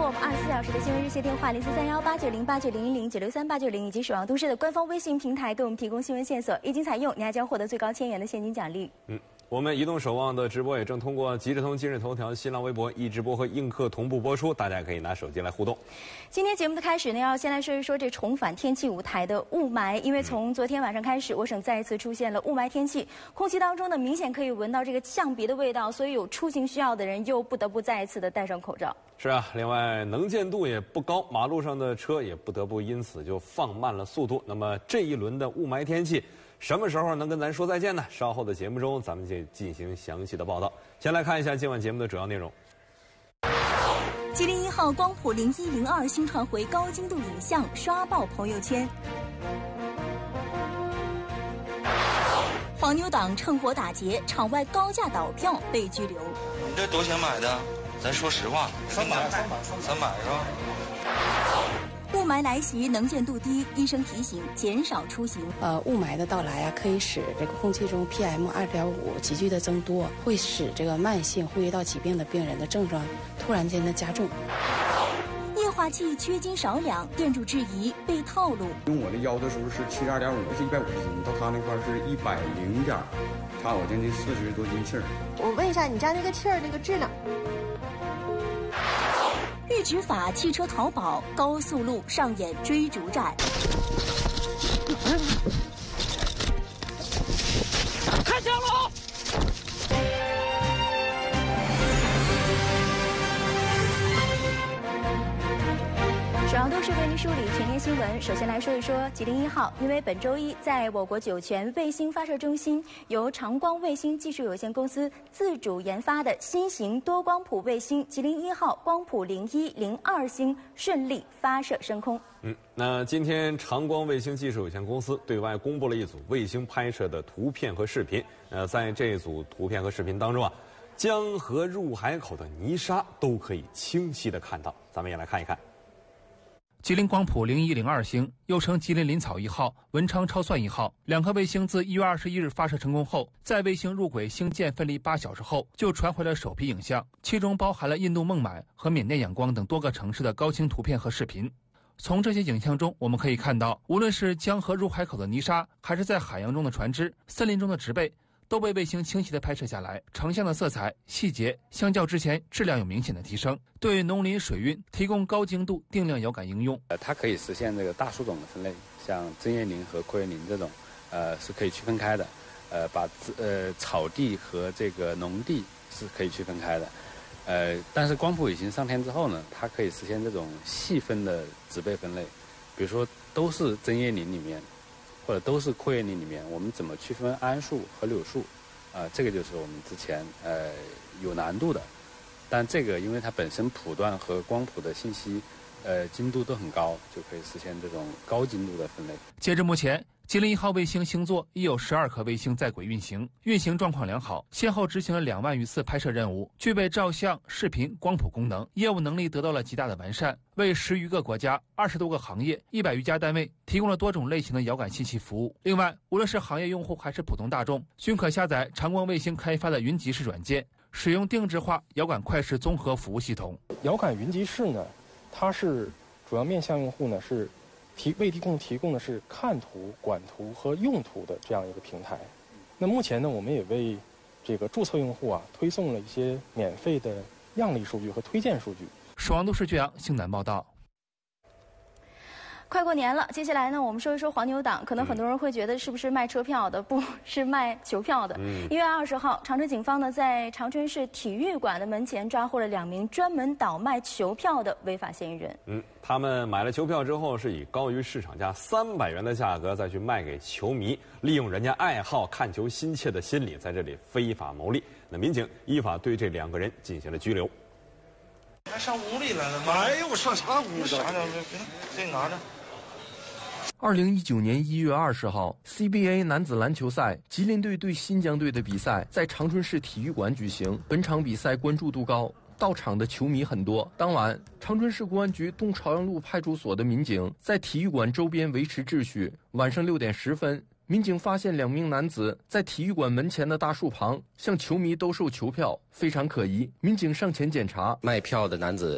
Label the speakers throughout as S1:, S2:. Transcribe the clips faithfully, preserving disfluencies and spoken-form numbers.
S1: 我们二十四小时的新闻热线电话零四三幺八九零八九零零九六三八九零以及守望都市的官方微信平台，给我们提供新闻线索，一经采用，您还将获得最高千元的现金奖励。
S2: 嗯。 我们移动守望的直播也正通过即时通、今日头条、新浪微博一直播和映客同步播出，大家可以拿手机来互动。
S1: 今天节目的开始呢，要先来说一说这重返天气舞台的雾霾，因为从昨天晚上开始，我省再一次出现了雾霾天气，空气当中呢明显可以闻到这个呛鼻的味道，所以有出行需要的人又不得不再一次的戴上口罩。
S2: 是啊，另外能见度也不高，马路上的车也不得不因此就放慢了速度。那么这一轮的雾霾天气。 什么时候能跟咱说再见呢？稍后的节目中，咱们就进行详细的报道。先来看一下今晚节目的主要内容。
S1: 吉林一号光谱零一零二新传回高精度影像，刷爆朋友圈。黄牛党趁火打劫，场外高价倒票被拘留。
S3: 你这多钱买的？咱说实话，
S4: 三百，三百，
S3: 三百是吧？
S1: 雾霾来袭，能见度低，医生提醒减少出行。
S5: 呃，雾霾的到来啊，可以使这个空气中 P M 二点五 急剧的增多，会使这个慢性呼吸道疾病的病人的症状突然间的加重。
S1: 液化气缺斤少两，店主质疑被套路。
S4: 用我的腰的时候是七十二点五，是一百五十斤，到他那块是一百零点，差我将近四十多斤气儿。
S6: 我问一下，你家那个气儿那个质量？
S1: 预执法汽车淘宝，高速路上演追逐战。
S7: 开枪了！
S1: 守望都市为您梳理全天新闻。首先来说一说吉林一号，因为本周一在我国酒泉卫星发射中心由长光卫星技术有限公司自主研发的新型多光谱卫星吉林一号光谱零一零二星顺利发射升空。
S2: 嗯，那今天长光卫星技术有限公司对外公布了一组卫星拍摄的图片和视频。呃，在这组图片和视频当中啊，江河入海口的泥沙都可以清晰的看到。咱们也来看一看。
S8: 吉林光谱零一零二星，又称吉林林草一号、文昌超算一号，两颗卫星自一月二十一日发射成功后，在卫星入轨星舰分离八小时后，就传回了首批影像，其中包含了印度孟买和缅甸仰光等多个城市的高清图片和视频。从这些影像中，我们可以看到，无论是江河入海口的泥沙，还是在海洋中的船只、森林中的植被，都被卫星清晰地拍摄下来，成像的色彩细节相较之前质量有明显的提升，对农林水运提供高精度定量遥感应用。
S9: 呃，它可以实现这个大树种的分类，像针叶林和阔叶林这种，呃，是可以区分开的。呃，把呃草地和这个农地是可以区分开的。呃，但是光谱卫星上天之后呢，它可以实现这种细分的植被分类，比如说都是针叶林里面。 或者都是阔叶林里面，我们怎么区分桉树和柳树？啊、呃，这个就是我们之前呃有难度的。但这个因为它本身谱段和光谱的信息，呃精度都很高，就可以实现这种高精度的分类。
S8: 截至目前，吉林一号卫星星座已有十二颗卫星在轨运行，运行状况良好，先后执行了两万余次拍摄任务，具备照相、视频、光谱功能，业务能力得到了极大的完善，为十余个国家、二十多个行业、一百余家单位提供了多种类型的遥感信息服务。另外，无论是行业用户还是普通大众，均可下载长光卫星开发的云集市软件，使用定制化遥感快视综合服务系统。
S10: 遥感云集市呢，它是主要面向用户呢是。 提为提供提供的是看图、管图和用图的这样一个平台。那目前呢，我们也为这个注册用户啊推送了一些免费的样例数据和推荐数据。
S8: 守望都市巨阳星南报道。
S1: 快过年了，接下来呢，我们说一说黄牛党。可能很多人会觉得是不是卖车票的，不是卖球票的。一、嗯、月二十号，长春警方呢在长春市体育馆的门前抓获了两名专门倒卖球票的违法嫌疑人。
S2: 嗯，他们买了球票之后，是以高于市场价三百元的价格再去卖给球迷，利用人家爱好看球心切的心理，在这里非法牟利。那民警依法对这两个人进行了拘留。
S3: 还上屋里来了吗？
S4: 哎呦，我上啥屋
S3: 了？啥呢？别这拿着。
S11: 二零一九年一月二十号 ，C B A 男子篮球赛，吉林队对新疆队的比赛在长春市体育馆举行。本场比赛关注度高，到场的球迷很多。当晚，长春市公安局东朝阳路派出所的民警在体育馆周边维持秩序。晚上六点十分，民警发现两名男子在体育馆门前的大树旁向球迷兜售球票，非常可疑。民警上前检查，
S12: 卖票的男子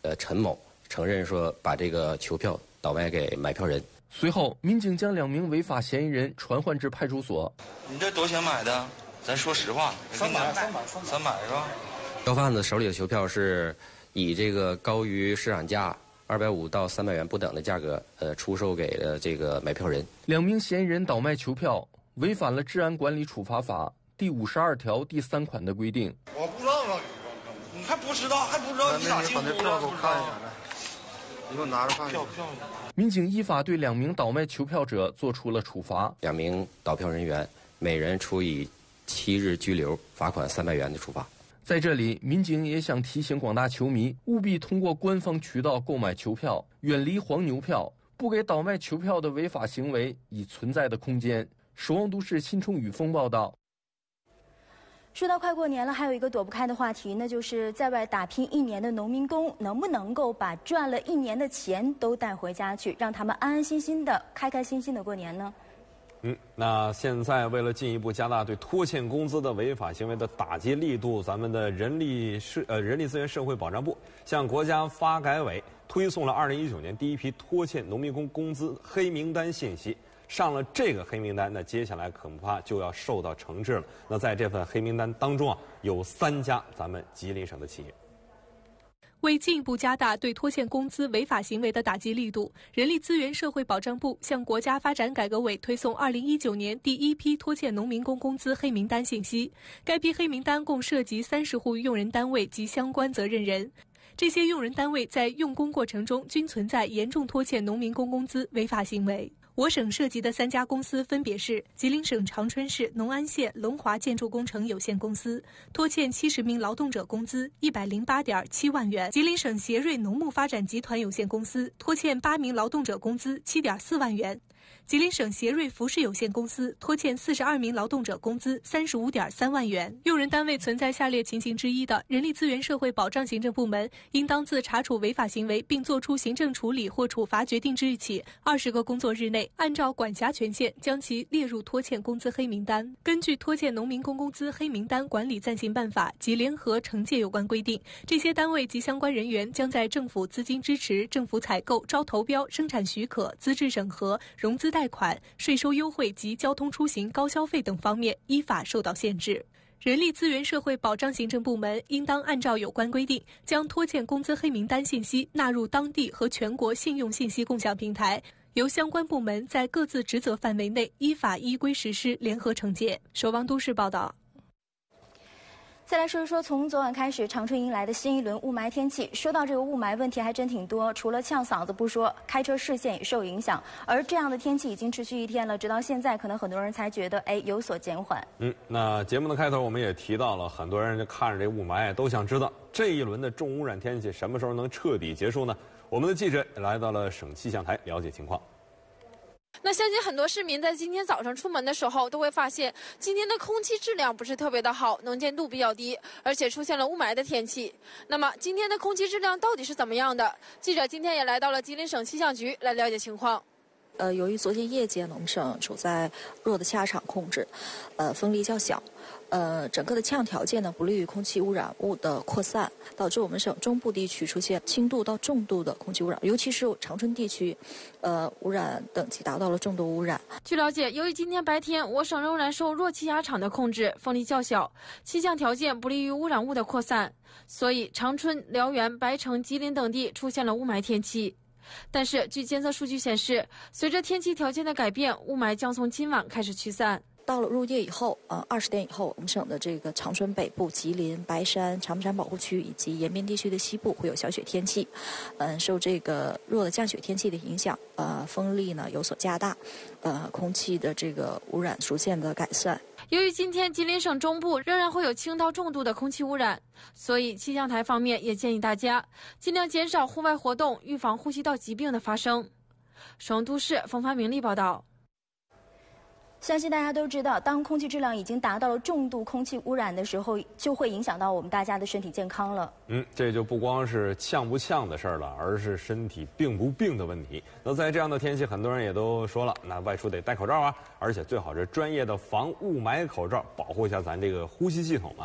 S12: 呃陈某承认说把这个球票倒卖给买票人。
S11: 随后，民警将两名违法嫌疑人传唤至派出所。
S3: 你这多少钱买的？咱说实话。三百，三百，三百是吧？
S12: 票贩子手里的球票是以这个高于市场价二百五到三百元不等的价格，呃，出售给了这个买票人。
S11: 两名嫌疑人倒卖球票，违反了《治安管理处罚法》第五十二条第三款的规定。
S3: 我不知道啊，你还不知道，还不知道你咋进屋的？票给我看一下来，你给我拿着看。票票。
S11: 民警依法对两名倒卖球票者作出了处罚，
S12: 两名倒票人员每人处以七日拘留、罚款三百元的处罚。
S11: 在这里，民警也想提醒广大球迷，务必通过官方渠道购买球票，远离黄牛票，不给倒卖球票的违法行为以存在的空间。守望都市新冲雨峰报道。
S1: 说到快过年了，还有一个躲不开的话题，那就是在外打拼一年的农民工能不能够把赚了一年的钱都带回家去，让他们安安心心的、开开心心的过年呢？
S2: 嗯，那现在为了进一步加大对拖欠工资的违法行为的打击力度，咱们的人力社呃人力资源社会保障部向国家发改委推送了二零一九年第一批拖欠农民工工资黑名单信息。上了这个黑名单，那接下来恐怕就要受到惩治了。那在这份黑名单当中啊，有三家咱们吉林省的企业。
S13: 为进一步加大对拖欠工资违法行为的打击力度，人力资源社会保障部向国家发展改革委推送二零一九年第一批拖欠农民工工资黑名单信息。该批黑名单共涉及三十户用人单位及相关责任人。这些用人单位在用工过程中均存在严重拖欠农民工工资违法行为。我省涉及的三家公司分别是吉林省长春市农安县龙华建筑工程有限公司，拖欠七十名劳动者工资一百零八点七万元；吉林省协瑞农牧发展集团有限公司拖欠八名劳动者工资七点四万元；吉林省协瑞服饰有限公司拖欠四十二名劳动者工资三十五点三万元。用人单位存在下列情形之一的，人力资源社会保障行政部门应当自查处违法行为并作出行政处理或处罚决定之日起二十个工作日内，按照管辖权限将其列入拖欠工资黑名单。根据《拖欠农民工工资黑名单管理暂行办法》及联合惩戒有关规定，这些单位及相关人员将在政府资金支持、政府采购、招投标、生产许可、资质审核、融资贷款、税收优惠及交通出行高消费等方面依法受到限制。人力资源社会保障行政部门应当按照有关规定，将拖欠工资黑名单信息纳入当地和全国信用信息共享平台，由相关部门在各自职责范围内依法依规实施联合惩戒。守望都市报道。
S1: 再来说一说，从昨晚开始，长春迎来的新一轮雾霾天气。说到这个雾霾问题，还真挺多。除了呛嗓子不说，开车视线也受影响。而这样的天气已经持续一天了，直到现在，可能很多人才觉得，哎，有所减缓。
S2: 嗯，那节目的开头我们也提到了，很多人就看着这雾霾，都想知道这一轮的重污染天气什么时候能彻底结束呢？我们的记者来到了省气象台了解情况。
S14: 那相信很多市民在今天早上出门的时候都会发现，今天的空气质量不是特别的好，能见度比较低，而且出现了雾霾的天气。那么今天的空气质量到底是怎么样的？记者今天也来到了吉林省气象局来了解情况。
S15: 呃，由于昨天夜间呢，我们省处在弱的气压场控制，呃，风力较小。呃，整个的气象条件呢不利于空气污染物的扩散，导致我们省中部地区出现轻度到重度的空气污染，尤其是长春地区，呃，污染等级达到了重度污染。
S14: 据了解，由于今天白天我省仍然受弱气压场的控制，风力较小，气象条件不利于污染物的扩散，所以长春、辽源、白城、吉林等地出现了雾霾天气。但是，据监测数据显示，随着天气条件的改变，雾霾将从今晚开始驱散。
S15: 到了入夜以后，呃，二十点以后，我们省的这个长春北部、吉林、白山、长白山保护区以及延边地区的西部会有小雪天气，嗯，受这个弱的降雪天气的影响，呃，风力呢有所加大，呃，空气的这个污染逐渐的改善。
S14: 由于今天吉林省中部仍然会有轻到重度的空气污染，所以气象台方面也建议大家尽量减少户外活动，预防呼吸道疾病的发生。首都市冯发明丽报道。
S1: 相信大家都知道，当空气质量已经达到了重度空气污染的时候，就会影响到我们大家的身体健康了。
S2: 嗯，这就不光是呛不呛的事儿了，而是身体病不病的问题。那在这样的天气，很多人也都说了，那外出得戴口罩啊，而且最好是专业的防雾霾口罩，保护一下咱这个呼吸系统啊。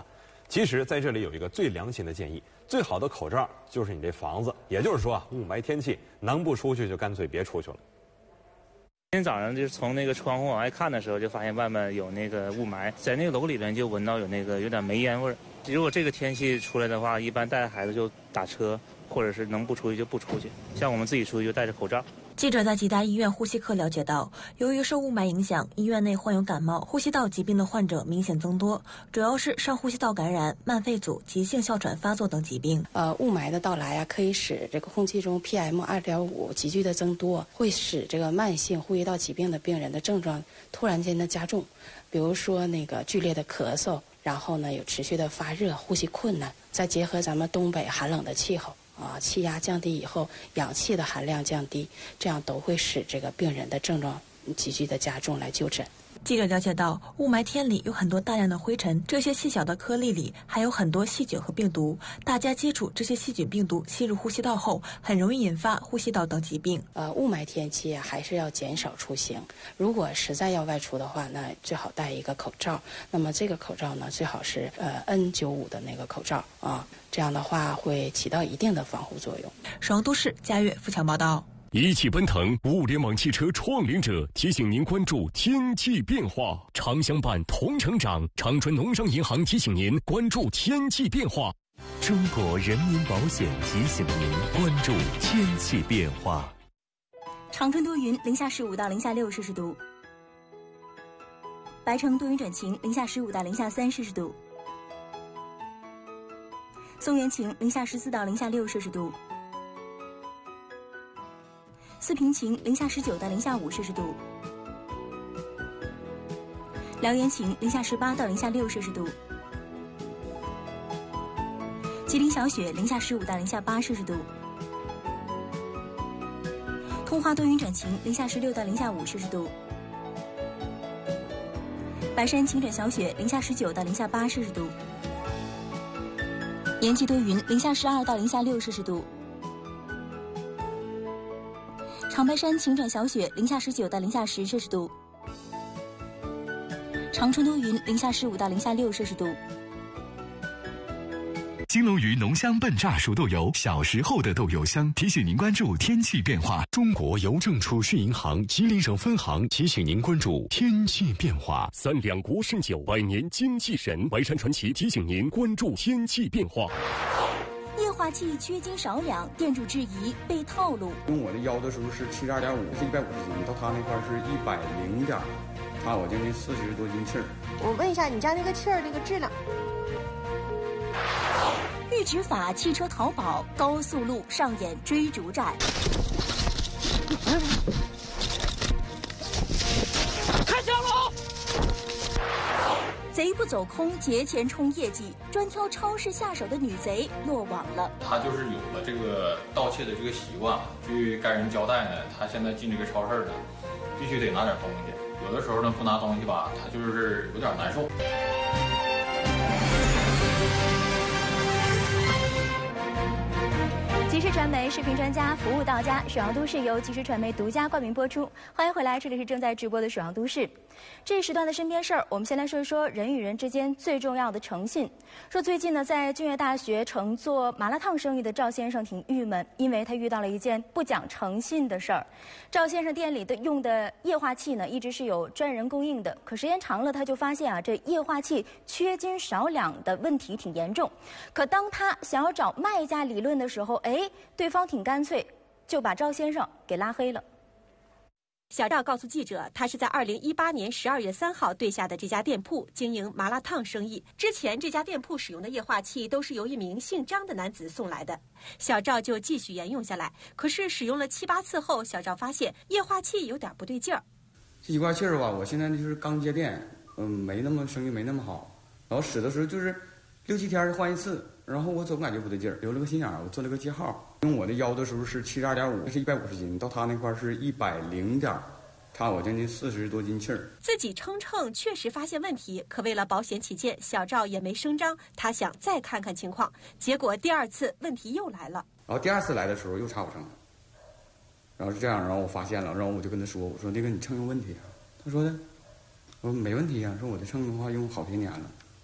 S2: 其实在这里有一个最良心的建议，最好的口罩就是你这房子，也就是说啊，雾霾天气能不出去就干脆别出去了。
S16: 今天早上就是从那个窗户往外看的时候，就发现外面有那个雾霾，在那个楼里边就闻到有那个有点煤烟味儿。如果这个天气出来的话，一般带着孩子就打车，或者是能不出去就不出去。像我们自己出去就戴着口罩。
S17: 记者在吉大医院呼吸科了解到，由于受雾霾影响，医院内患有感冒、呼吸道疾病的患者明显增多，主要是上呼吸道感染、慢肺阻、急性哮喘发作等疾病。
S5: 呃，雾霾的到来啊，可以使这个空气中 P M 二点五 急剧的增多，会使这个慢性呼吸道疾病的病人的症状突然间的加重，比如说那个剧烈的咳嗽，然后呢有持续的发热、呼吸困难，再结合咱们东北寒冷的气候。啊，气压降低以后，氧气的含量降低，这样都会使这个病人的症状急剧的加重，来就诊。
S17: 记者了解到，雾霾天里有很多大量的灰尘，这些细小的颗粒里还有很多细菌和病毒。大家接触这些细菌病毒吸入呼吸道后，很容易引发呼吸道等疾病。
S5: 呃，雾霾天气啊，还是要减少出行。如果实在要外出的话，那最好戴一个口罩。那么这个口罩呢，最好是呃 N 九十五 的那个口罩啊，这样的话会起到一定的防护作用。
S17: 首都市嘉悦富强报道。
S18: 一汽奔腾物联网汽车创领者提醒您关注天气变化，常相伴同成长。长春农商银行提醒您关注天气变化。
S19: 中国人民保险提醒您关注天气变化。
S1: 长春多云，零下十五到零下六摄氏度；白城多云转晴，零下十五到零下三摄氏度；松原晴，零下十四到零下六摄氏度。四平晴，零下十九到零下五摄氏度；辽源晴，零下十八到零下六摄氏度；吉林小雪，零下十五到零下八摄氏度；通化多云转晴，零下十六到零下五摄氏度；白山晴转小雪，零下十九到零下八摄氏度；延吉多云，零下十二到零下六摄氏度。长白山晴转小雪，零下十九到零下十摄氏度；长春多云，零下十五到零下六摄氏度。
S19: 金龙鱼浓香笨榨熟豆油，小时候的豆油香，提醒您关注天气变化。中国邮政储蓄银行吉林省分行提醒您关注天气变化。
S18: 三两国参酒，百年精气神。淮山传奇提醒您关注天气变化。
S1: 液化气缺斤少两，店主质疑被套路。
S4: 用我的腰的时候是七十二点五，是一百五十斤，到他那块是一百零点，差我将近四十多斤气儿。
S6: 我问一下，你家那个气儿那个质量？
S1: 预执法汽车淘宝高速路上演追逐战。
S7: 开枪了！
S1: 贼不走空，劫钱冲业绩，专挑超市下手的女贼落网了。
S20: 他就是有了这个盗窃的这个习惯，据该人交代呢，他现在进这个超市呢，必须得拿点东西。有的时候呢，不拿东西吧，他就是有点难受。
S1: 即时传媒视频专家，服务到家。沈阳都市由即时传媒独家冠名播出。欢迎回来，这里是正在直播的沈阳都市。这一时段的身边事儿，我们先来说一说人与人之间最重要的诚信。说最近呢，在君悦大学乘做麻辣烫生意的赵先生挺郁闷，因为他遇到了一件不讲诚信的事儿。赵先生店里的用的液化气呢，一直是有专人供应的，可时间长了，他就发现啊，这液化气缺斤少两的问题挺严重。可当他想要找卖家理论的时候，哎，对方挺干脆，就把赵先生给拉黑了。
S21: 小赵告诉记者，他是在二零一八年十二月三号对下的这家店铺经营麻辣烫生意。之前这家店铺使用的液化气都是由一名姓张的男子送来的。小赵就继续沿用下来，可是使用了七八次后，小赵发现液化气有点不对劲儿。
S4: 这一块气儿吧，我现在就是刚接店，嗯，没那么生意没那么好，然后使的时候就是六七天换一次。然后我总感觉不对劲儿，留了个心眼儿，我做了个记号。用我的腰的时候是七十二点五，是一百五十斤，到他那块是一百零点，差我将近四十多斤气儿。
S21: 自己称称确实发现问题，可为了保险起见，小赵也没声张，他想再看看情况。结果第二次问题又来了。
S4: 然后第二次来的时候又差我秤了，然后是这样，然后我发现了，然后我就跟他说，我说那个你秤有问题啊？他说的，我说没问题啊，说我的秤的话用好些年了。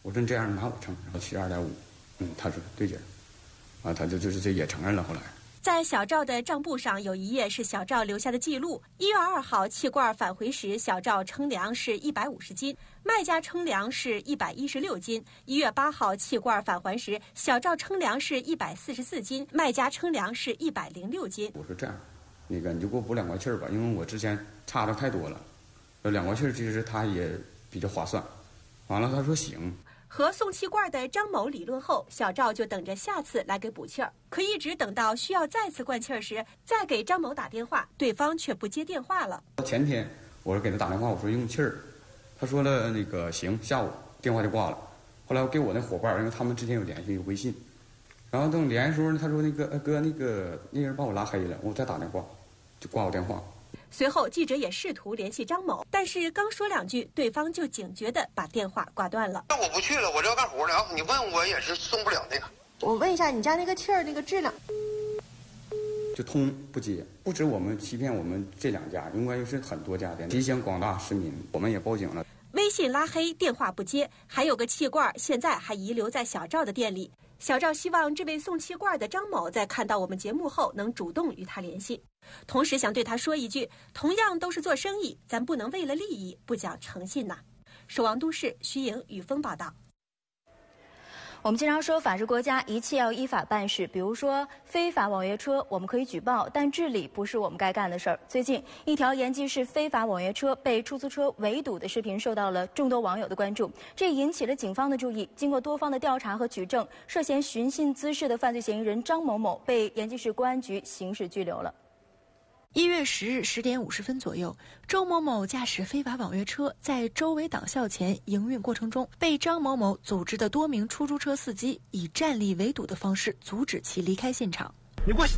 S4: 我说你这样拿我称，然后七十二点五，嗯，他说对劲儿，啊，他就就是这也承认了。后来，
S21: 在小赵的账簿上有一页是小赵留下的记录。一月二号气罐返回时，小赵称量是一百五十斤，卖家称量是一百一十六斤。一月八号气罐返还时，小赵称量是一百四十四斤，卖家称量是一百零六斤。
S4: 我说这样，那个你就给我补两块气儿吧，因为我之前差的太多了，呃，两块气儿其实他也比较划算。完了，他说行。
S21: 和送气罐的张某理论后，小赵就等着下次来给补气儿。可一直等到需要再次灌气儿时，再给张某打电话，对方却不接电话了。
S4: 前天我给他打电话，我说用气儿，他说了那个行，下午电话就挂了。后来我给我那伙伴，因为他们之前有联系，有微信，然后等联系的时候，他说那个、呃、哥那个那人把我拉黑了，我再打电话，就挂我电话。
S21: 随后，记者也试图联系张某，但是刚说两句，对方就警觉地把电话挂断了。
S3: 那我不去了，我这要干活了，你问我也是送不了那个。
S6: 我问一下，你家那个气儿那个质量？
S4: 就通不接，不止我们欺骗我们这两家，应该是很多家店。提醒广大市民，我们也报警了。
S21: 微信拉黑，电话不接，还有个气罐，现在还遗留在小赵的店里。小赵希望这位送气罐的张某在看到我们节目后能主动与他联系，同时想对他说一句：同样都是做生意，咱不能为了利益不讲诚信呐。守望都市，徐莹、雨峰报道。
S1: 我们经常说法治国家一切要依法办事，比如说非法网约车我们可以举报，但治理不是我们该干的事儿。最近一条延吉市非法网约车被出租车围堵的视频受到了众多网友的关注，这引起了警方的注意。经过多方的调查和举证，涉嫌寻衅滋事的犯罪嫌疑人张某某被延吉市公安局刑事拘留了。
S17: 一月十日十点五十分左右，周某某驾驶非法网约车在周围党校前营运过程中，被张某某组织的多名出租车司机以站立围堵的方式阻止其离开现场。
S7: 你给我，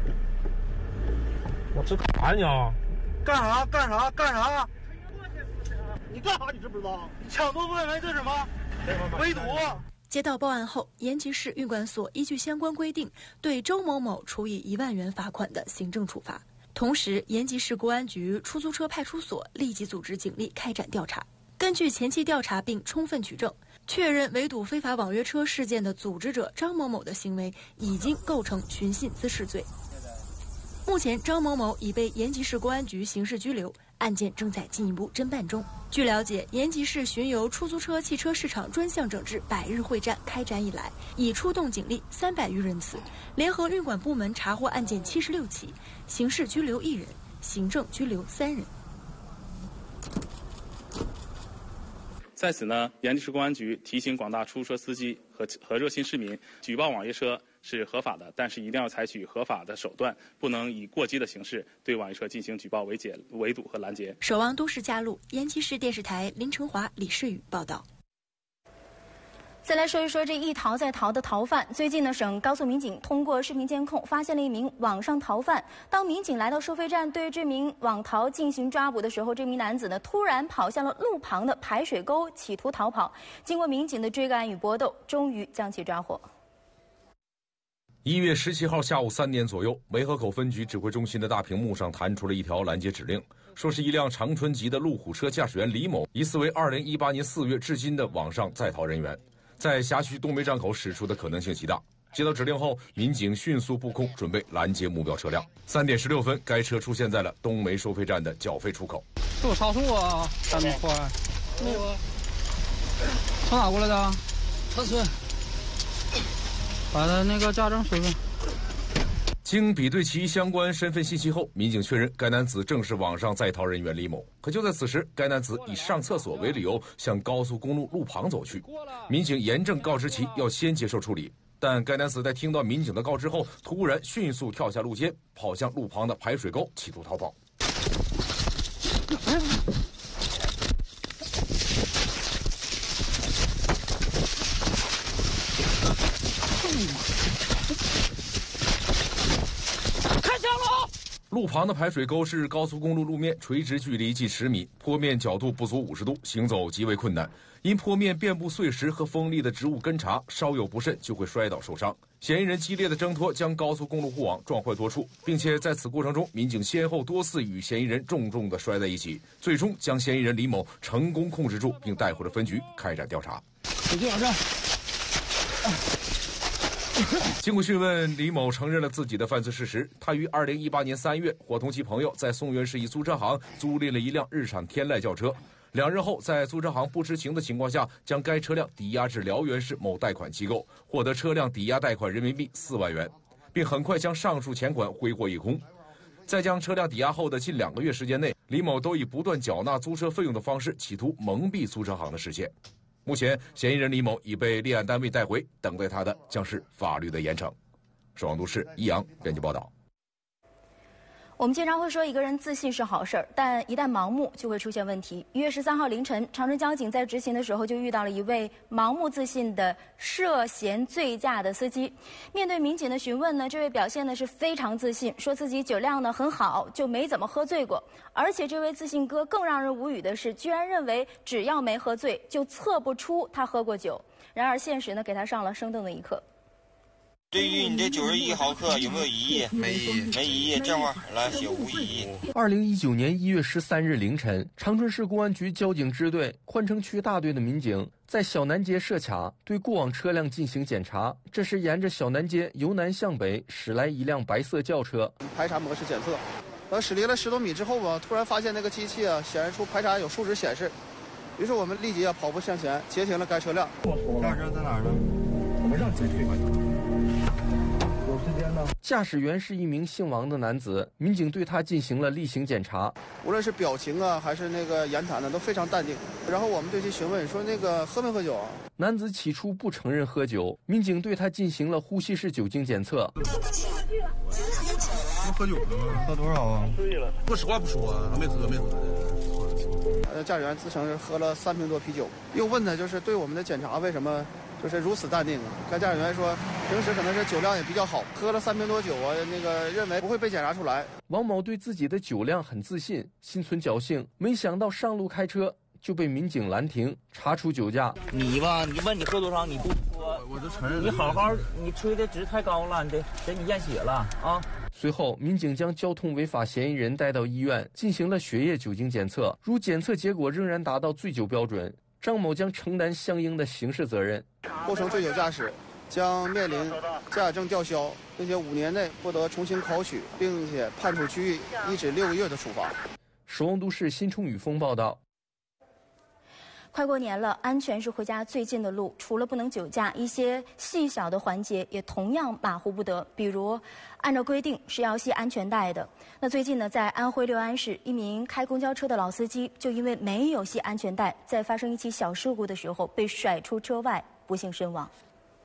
S7: 我这干啥你啊？干啥干啥干啥？你干啥？你知不知道？抢夺不为这是什么？围堵。
S17: 接到报案后，延吉市运管所依据相关规定，对周某某处以一万元罚款的行政处罚。同时，延吉市公安局出租车派出所立即组织警力开展调查。根据前期调查并充分取证，确认围堵非法网约车事件的组织者张某某的行为已经构成寻衅滋事罪。目前，张某某已被延吉市公安局刑事拘留，案件正在进一步侦办中。据了解，延吉市巡游出租车汽车市场专项整治百日会战开展以来，已出动警力三百余人次，联合运管部门查获案件七十六起，刑事拘留一人，行政拘留三人。
S9: 在此呢，延吉市公安局提醒广大出租车司机和和热心市民，举报网约车是合法的，但是一定要采取合法的手段，不能以过激的形式对网约车进行举报、围解、围堵和拦截。
S17: 守望都市嘉路，延吉市电视台林成华、李世宇报道。
S1: 再来说一说这一逃再逃的逃犯。最近呢，省高速民警通过视频监控发现了一名网上逃犯。当民警来到收费站对这名网逃进行抓捕的时候，这名男子呢突然跑向了路旁的排水沟，企图逃跑。经过民警的追赶与搏斗，终于将其抓获。
S22: 一月十七号下午三点左右，梅河口分局指挥中心的大屏幕上弹出了一条拦截指令，说是一辆长春籍的路虎车驾驶员李某，疑似为二零一八年四月至今的网上在逃人员，在辖区东梅站口驶出的可能性极大。接到指令后，民警迅速布控，准备拦截目标车辆。三点十六分，该车出现在了东梅收费站的缴费出口。
S23: 这有超速啊！三米宽。没有啊。从哪过来的？长春。把他那个驾证收上。
S22: 经比对其相关身份信息后，民警确认该男子正是网上在逃人员李某。可就在此时，该男子以上厕所为理由向高速公路路旁走去。民警严正告知其要先接受处理，但该男子在听到民警的告知后，突然迅速跳下路肩，跑向路旁的排水沟，企图逃跑。
S7: 开枪了！
S22: 路旁的排水沟是高速公路路面垂直距离近十米，坡面角度不足五十度，行走极为困难。因坡面遍布碎石和锋利的植物根茬，稍有不慎就会摔倒受伤。嫌疑人激烈的挣脱将高速公路护网撞坏多处，并且在此过程中，民警先后多次与嫌疑人重重地摔在一起，最终将嫌疑人李某成功控制住，并带回了分局开展调查。
S23: 使劲往这。
S22: 经过讯问，李某承认了自己的犯罪事实。他于二零一八年三月，伙同其朋友在松原市一租车行租赁了一辆日产天籁轿车。两日后，在租车行不知情的情况下，将该车辆抵押至辽源市某贷款机构，获得车辆抵押贷款人民币四万元，并很快将上述钱款挥霍一空。在将车辆抵押后的近两个月时间内，李某都以不断缴纳租车费用的方式，企图蒙蔽租车行的视线。目前，嫌疑人李某已被立案单位带回，等待他的将是法律的严惩。守望都市一阳编辑报道。
S1: 我们经常会说一个人自信是好事儿，但一旦盲目就会出现问题。一月十三号凌晨，长春交警在执勤的时候就遇到了一位盲目自信的涉嫌醉驾的司机。面对民警的询问呢，这位表现的是非常自信，说自己酒量呢很好，就没怎么喝醉过。而且这位自信哥更让人无语的是，居然认为只要没喝醉，就测不出他喝过酒。然而现实呢，给他上了生动的一课。
S3: 对于你这九十一毫克有没有异议？没异议，没异议。这会儿来写无异议。
S11: 二零一九年一月十三日凌晨，长春市公安局交警支队宽城区大队的民警在小南街设卡，对过往车辆进行检查。这时，沿着小南街由南向北驶来一辆白色轿车，
S8: 排查模式检测。呃，驶离了十多米之后吧，突然发现那个机器啊显示出排查有数值显示，于是我们立即啊跑步向前截停了该车辆。
S3: 驾驶在哪儿呢？
S8: 我们让截停。
S11: 驾驶员是一名姓王的男子，民警对他进行了例行检查。
S8: 无论是表情啊，还是那个言谈呢，都非常淡定。然后我们对其询问说：“那个喝没喝酒啊？”
S11: 男子起初不承认喝酒，民警对他进行了呼吸式酒精检测。
S3: 喝酒了吗？喝多少啊？醉了。不实话不说啊，没喝没喝的。
S8: 呃，驾驶员自称是喝了三瓶多啤酒，又问他就是对我们的检查为什么就是如此淡定啊？该驾驶员说，平时可能是酒量也比较好，喝了三瓶多酒啊，那个认为不会被检查出来。
S11: 王某对自己的酒量很自信，心存侥幸，没想到上路开车就被民警拦停，查出酒驾。
S10: 你吧，你问你喝多少，你不说，
S3: 我就承认。
S10: 你好好，你吹的值太高了，你得给你验血了啊。
S11: 随后，民警将交通违法嫌疑人带到医院，进行了血液酒精检测。如检测结果仍然达到醉酒标准，张某将承担相应的刑事责任。
S8: 构成醉酒驾驶，将面临驾驶证吊销，并且五年内不得重新考取，并且判处拘役一至六个月的处罚。
S11: 守望都市新冲雨峰报道。
S1: 快过年了，安全是回家最近的路。除了不能酒驾，一些细小的环节也同样马虎不得。比如，按照规定是要系安全带的。那最近呢，在安徽六安市，一名开公交车的老司机就因为没有系安全带，在发生一起小事故的时候被甩出车外，不幸身亡。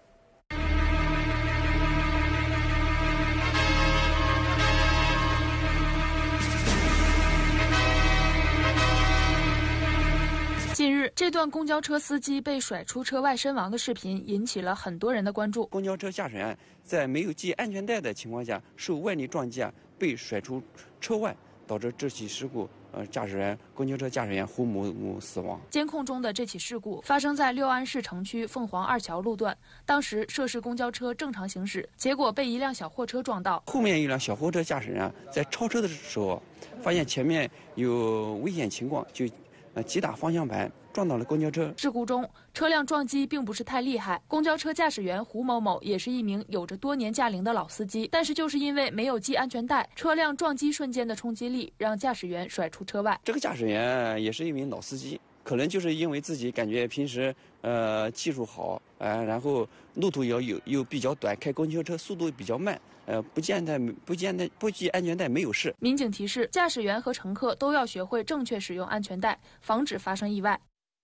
S14: 近日，这段公交车司机被甩出车外身亡的视频引起了很多人的关注。
S12: 公交车驾驶员在没有系安全带的情况下，受外力撞击被甩出车外，导致这起事故，呃，驾驶员公交车驾驶员胡某某死亡。
S14: 监控中的这起事故发生在六安市城区凤凰二桥路段，当时涉事公交车正常行驶，结果被一辆小货车撞到。
S12: 后面一辆小货车驾驶员在超车的时候，发现前面有危险情况，就呃急打方向盘，撞到了公交车。
S14: 事故中，车辆撞击并不是太厉害。公交车驾驶员胡某某也是一名有着多年驾龄的老司机，但是就是因为没有系安全带，车辆撞击瞬间的冲击力让驾驶员甩出车外。
S12: 这个驾驶员也是一名老司机，可能就是因为自己感觉平时呃技术好，呃，然后路途又有又比较短，开公交车速度比较慢。呃，不系安全带，不系安全不系安全带没有事。
S14: 民警提示，驾驶员和乘客都要学会正确使用安全带，防止发生意外。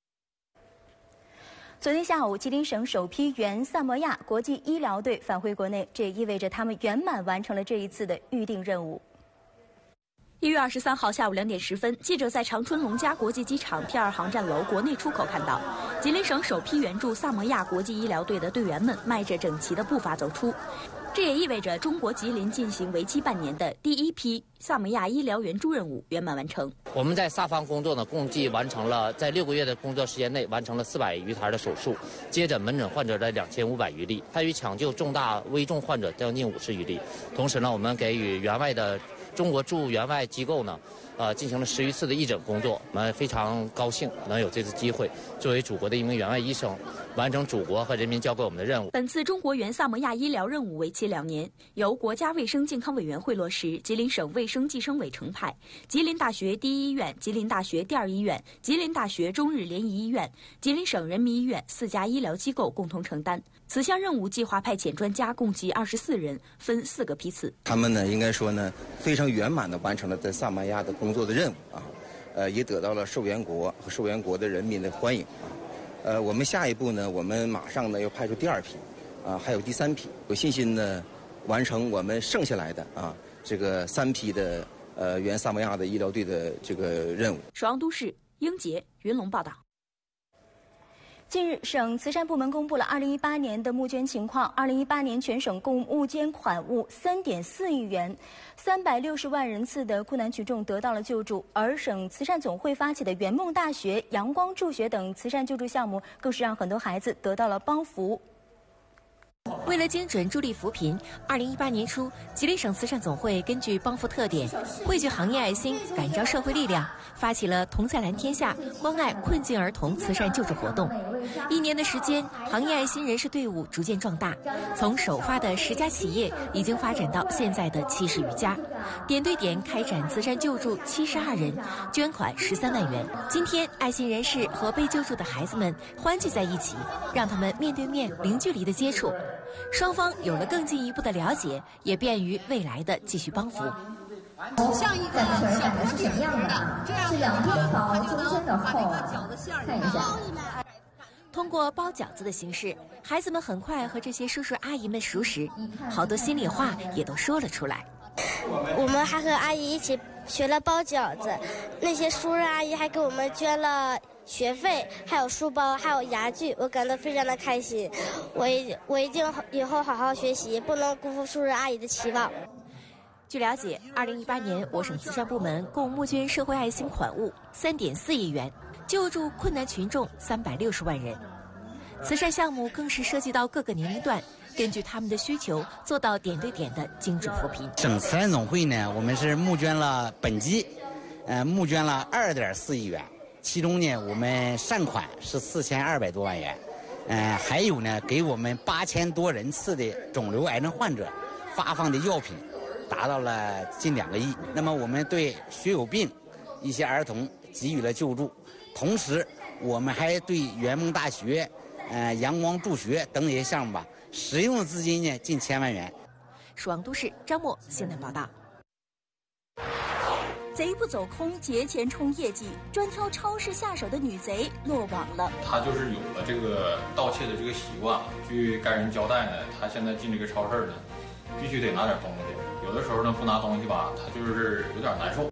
S1: 昨天下午，吉林省首批原萨摩亚国际医疗队返回国内，这也意味着他们圆满完成了这一次的预定任务。
S21: 一月二十三号下午两点十分，记者在长春龙嘉国际机场 P 二航站楼国内出口看到，吉林省首批援助萨摩亚国际医疗队的队员们迈着整齐的步伐走出。这也意味着中国吉林进行为期半年的第一批萨摩亚医疗援助任务圆满完成。
S24: 我们在萨方工作呢，共计完成了在六个月的工作时间内完成了四百余台的手术，接诊门诊患者的两千五百余例，参与抢救重大危重患者将近五十余例。同时呢，我们给予援外的中国驻援外机构呢，呃，进行了十余次的义诊工作，我们非常高兴能有这次机会，作为祖国的一名援外医生，完成祖国和人民交给我们的任务。
S21: 本次中国援萨摩亚医疗任务为期两年，由国家卫生健康委员会落实，吉林省卫生计生委承派，吉林大学第一医院、吉林大学第二医院、吉林大学中日联谊医院、吉林省人民医院四家医疗机构共同承担。此项任务计划派遣专家共计二十四人，分四个批次。
S2: 他们呢，应该说呢，非常圆满地完成了在萨摩亚的工作的任务啊，呃，也得到了受援国和受援国的人民的欢迎啊。呃，我们下一步呢，我们马上呢要派出第二批，啊，还有第三批，有信心呢完成我们剩下来的啊这个三批的呃援萨摩亚的医疗队的这个任务。
S21: 首阳都市英杰、云龙报道。
S1: 近日，省慈善部门公布了二零一八年的募捐情况。二零一八年全省共募捐款物三点四亿元，三百六十万人次的困难群众得到了救助。而省慈善总会发起的圆梦大学、阳光助学等慈善救助项目，更是让很多孩子得到了帮扶。
S21: 为了精准助力扶贫，二零一八年初，吉林省慈善总会根据帮扶特点，汇聚行业爱心，感召社会力量，发起了“同在蓝天下”关爱困境儿童慈善救助活动。一年的时间，行业爱心人士队伍逐渐壮大，从首发的十家企业，已经发展到现在的七十余家，点对点开展慈善救助七十二人，捐款十三万元。今天，爱心人士和被救助的孩子们欢聚在一起，让他们面对面、零距离的接触。双方有了更进一步的了解，也便于未来的继续帮扶。
S13: 像一个小的是什么样的？是两边薄，中间的厚。看一下。
S21: 通过包饺子的形式，孩子们很快和这些叔叔阿姨们熟识，好多心里话也都说了出来。
S15: 我们还和阿姨一起学了包饺子，那些叔叔阿姨还给我们捐了学费，还有书包，还有牙具，我感到非常的开心。我一我一定以后好好学习，不能辜负叔叔阿姨的期望。
S21: 据了解，二零一八年我省慈善部门共募捐社会爱心款物三点四亿元，救助困难群众三百六十万人。慈善项目更是涉及到各个年龄段，根据他们的需求做到点对点的精准扶贫。
S16: 省慈善总会呢，我们是募捐了本季，呃，募捐了二点四亿元。其中呢，我们善款是四千二百多万元，呃，还有呢，给我们八千多人次的肿瘤癌症患者发放的药品，达到了近两个亿。那么，我们对血友病一些儿童给予了救助，同时我们还对圆梦大学、呃阳光助学等一些项目吧，实用的资金呢近千万元。
S21: 蜀阳都市张默现在报道。贼不走空，节前冲业绩，专挑超市下手的女贼落网了。
S20: 他就是有了这个盗窃的这个习惯。据该人交代呢，他现在进这个超市呢，必须得拿点东西。有的时候呢，不拿东西吧，他就是有点难受。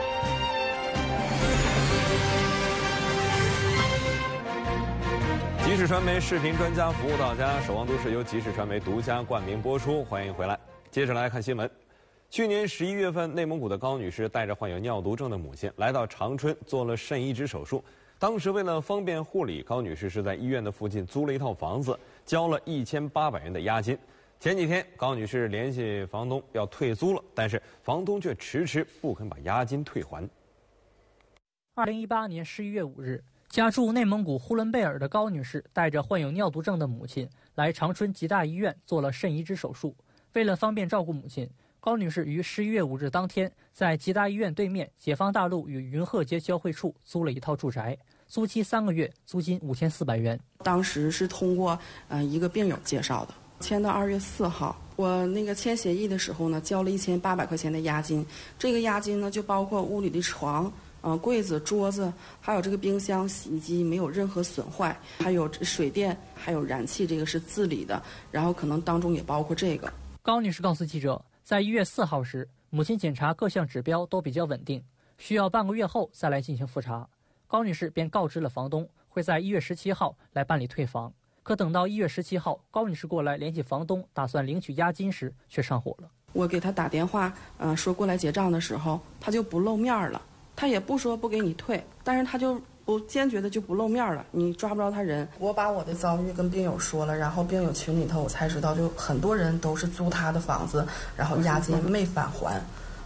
S25: 即时传媒视频专家服务到家，守望都市由即时传媒独家冠名播出，欢迎回来。接着来看新闻。去年十一月份，内蒙古的高女士带着患有尿毒症的母亲来到长春做了肾移植手术。当时为了方便护理，高女士是在医院的附近租了一套房子，交了一千八百元的押金。前几天，高女士联系房东要退租了，但是房东却迟迟不肯把押金退还。
S26: 二零一八年十一月五日，家住内蒙古呼伦贝尔的高女士带着患有尿毒症的母亲来长春吉大医院做了肾移植手术。为了方便照顾母亲，高女士于十一月五日当天在吉大医院对面解放大路与云鹤街交汇处租了一套住宅，租期三个月，租金五千四百元。
S5: 当时是通过呃一个病友介绍的，签到二月四号。我那个签协议的时候呢，交了一千八百块钱的押金。这个押金呢，就包括屋里的床、呃柜子、桌子，还有这个冰箱、洗衣机没有任何损坏，还有水电，还有燃气，这个是自理的。然后可能当中也包括这个。
S26: 高女士告诉记者，在一月四号时，母亲检查各项指标都比较稳定，需要半个月后再来进行复查。高女士便告知了房东，会在一月十七号来办理退房。可等到一月十七号，高女士过来联系房东，打算领取押金时，却上火了。
S5: 我给她打电话，呃，说过来结账的时候，她就不露面了。她也不说不给你退，但是她就不坚决的就不露面了，你抓不着她人。我把我的遭遇跟病友说了，然后病友群里头我才知道，就很多人都是租她的房子，然后押金没返还。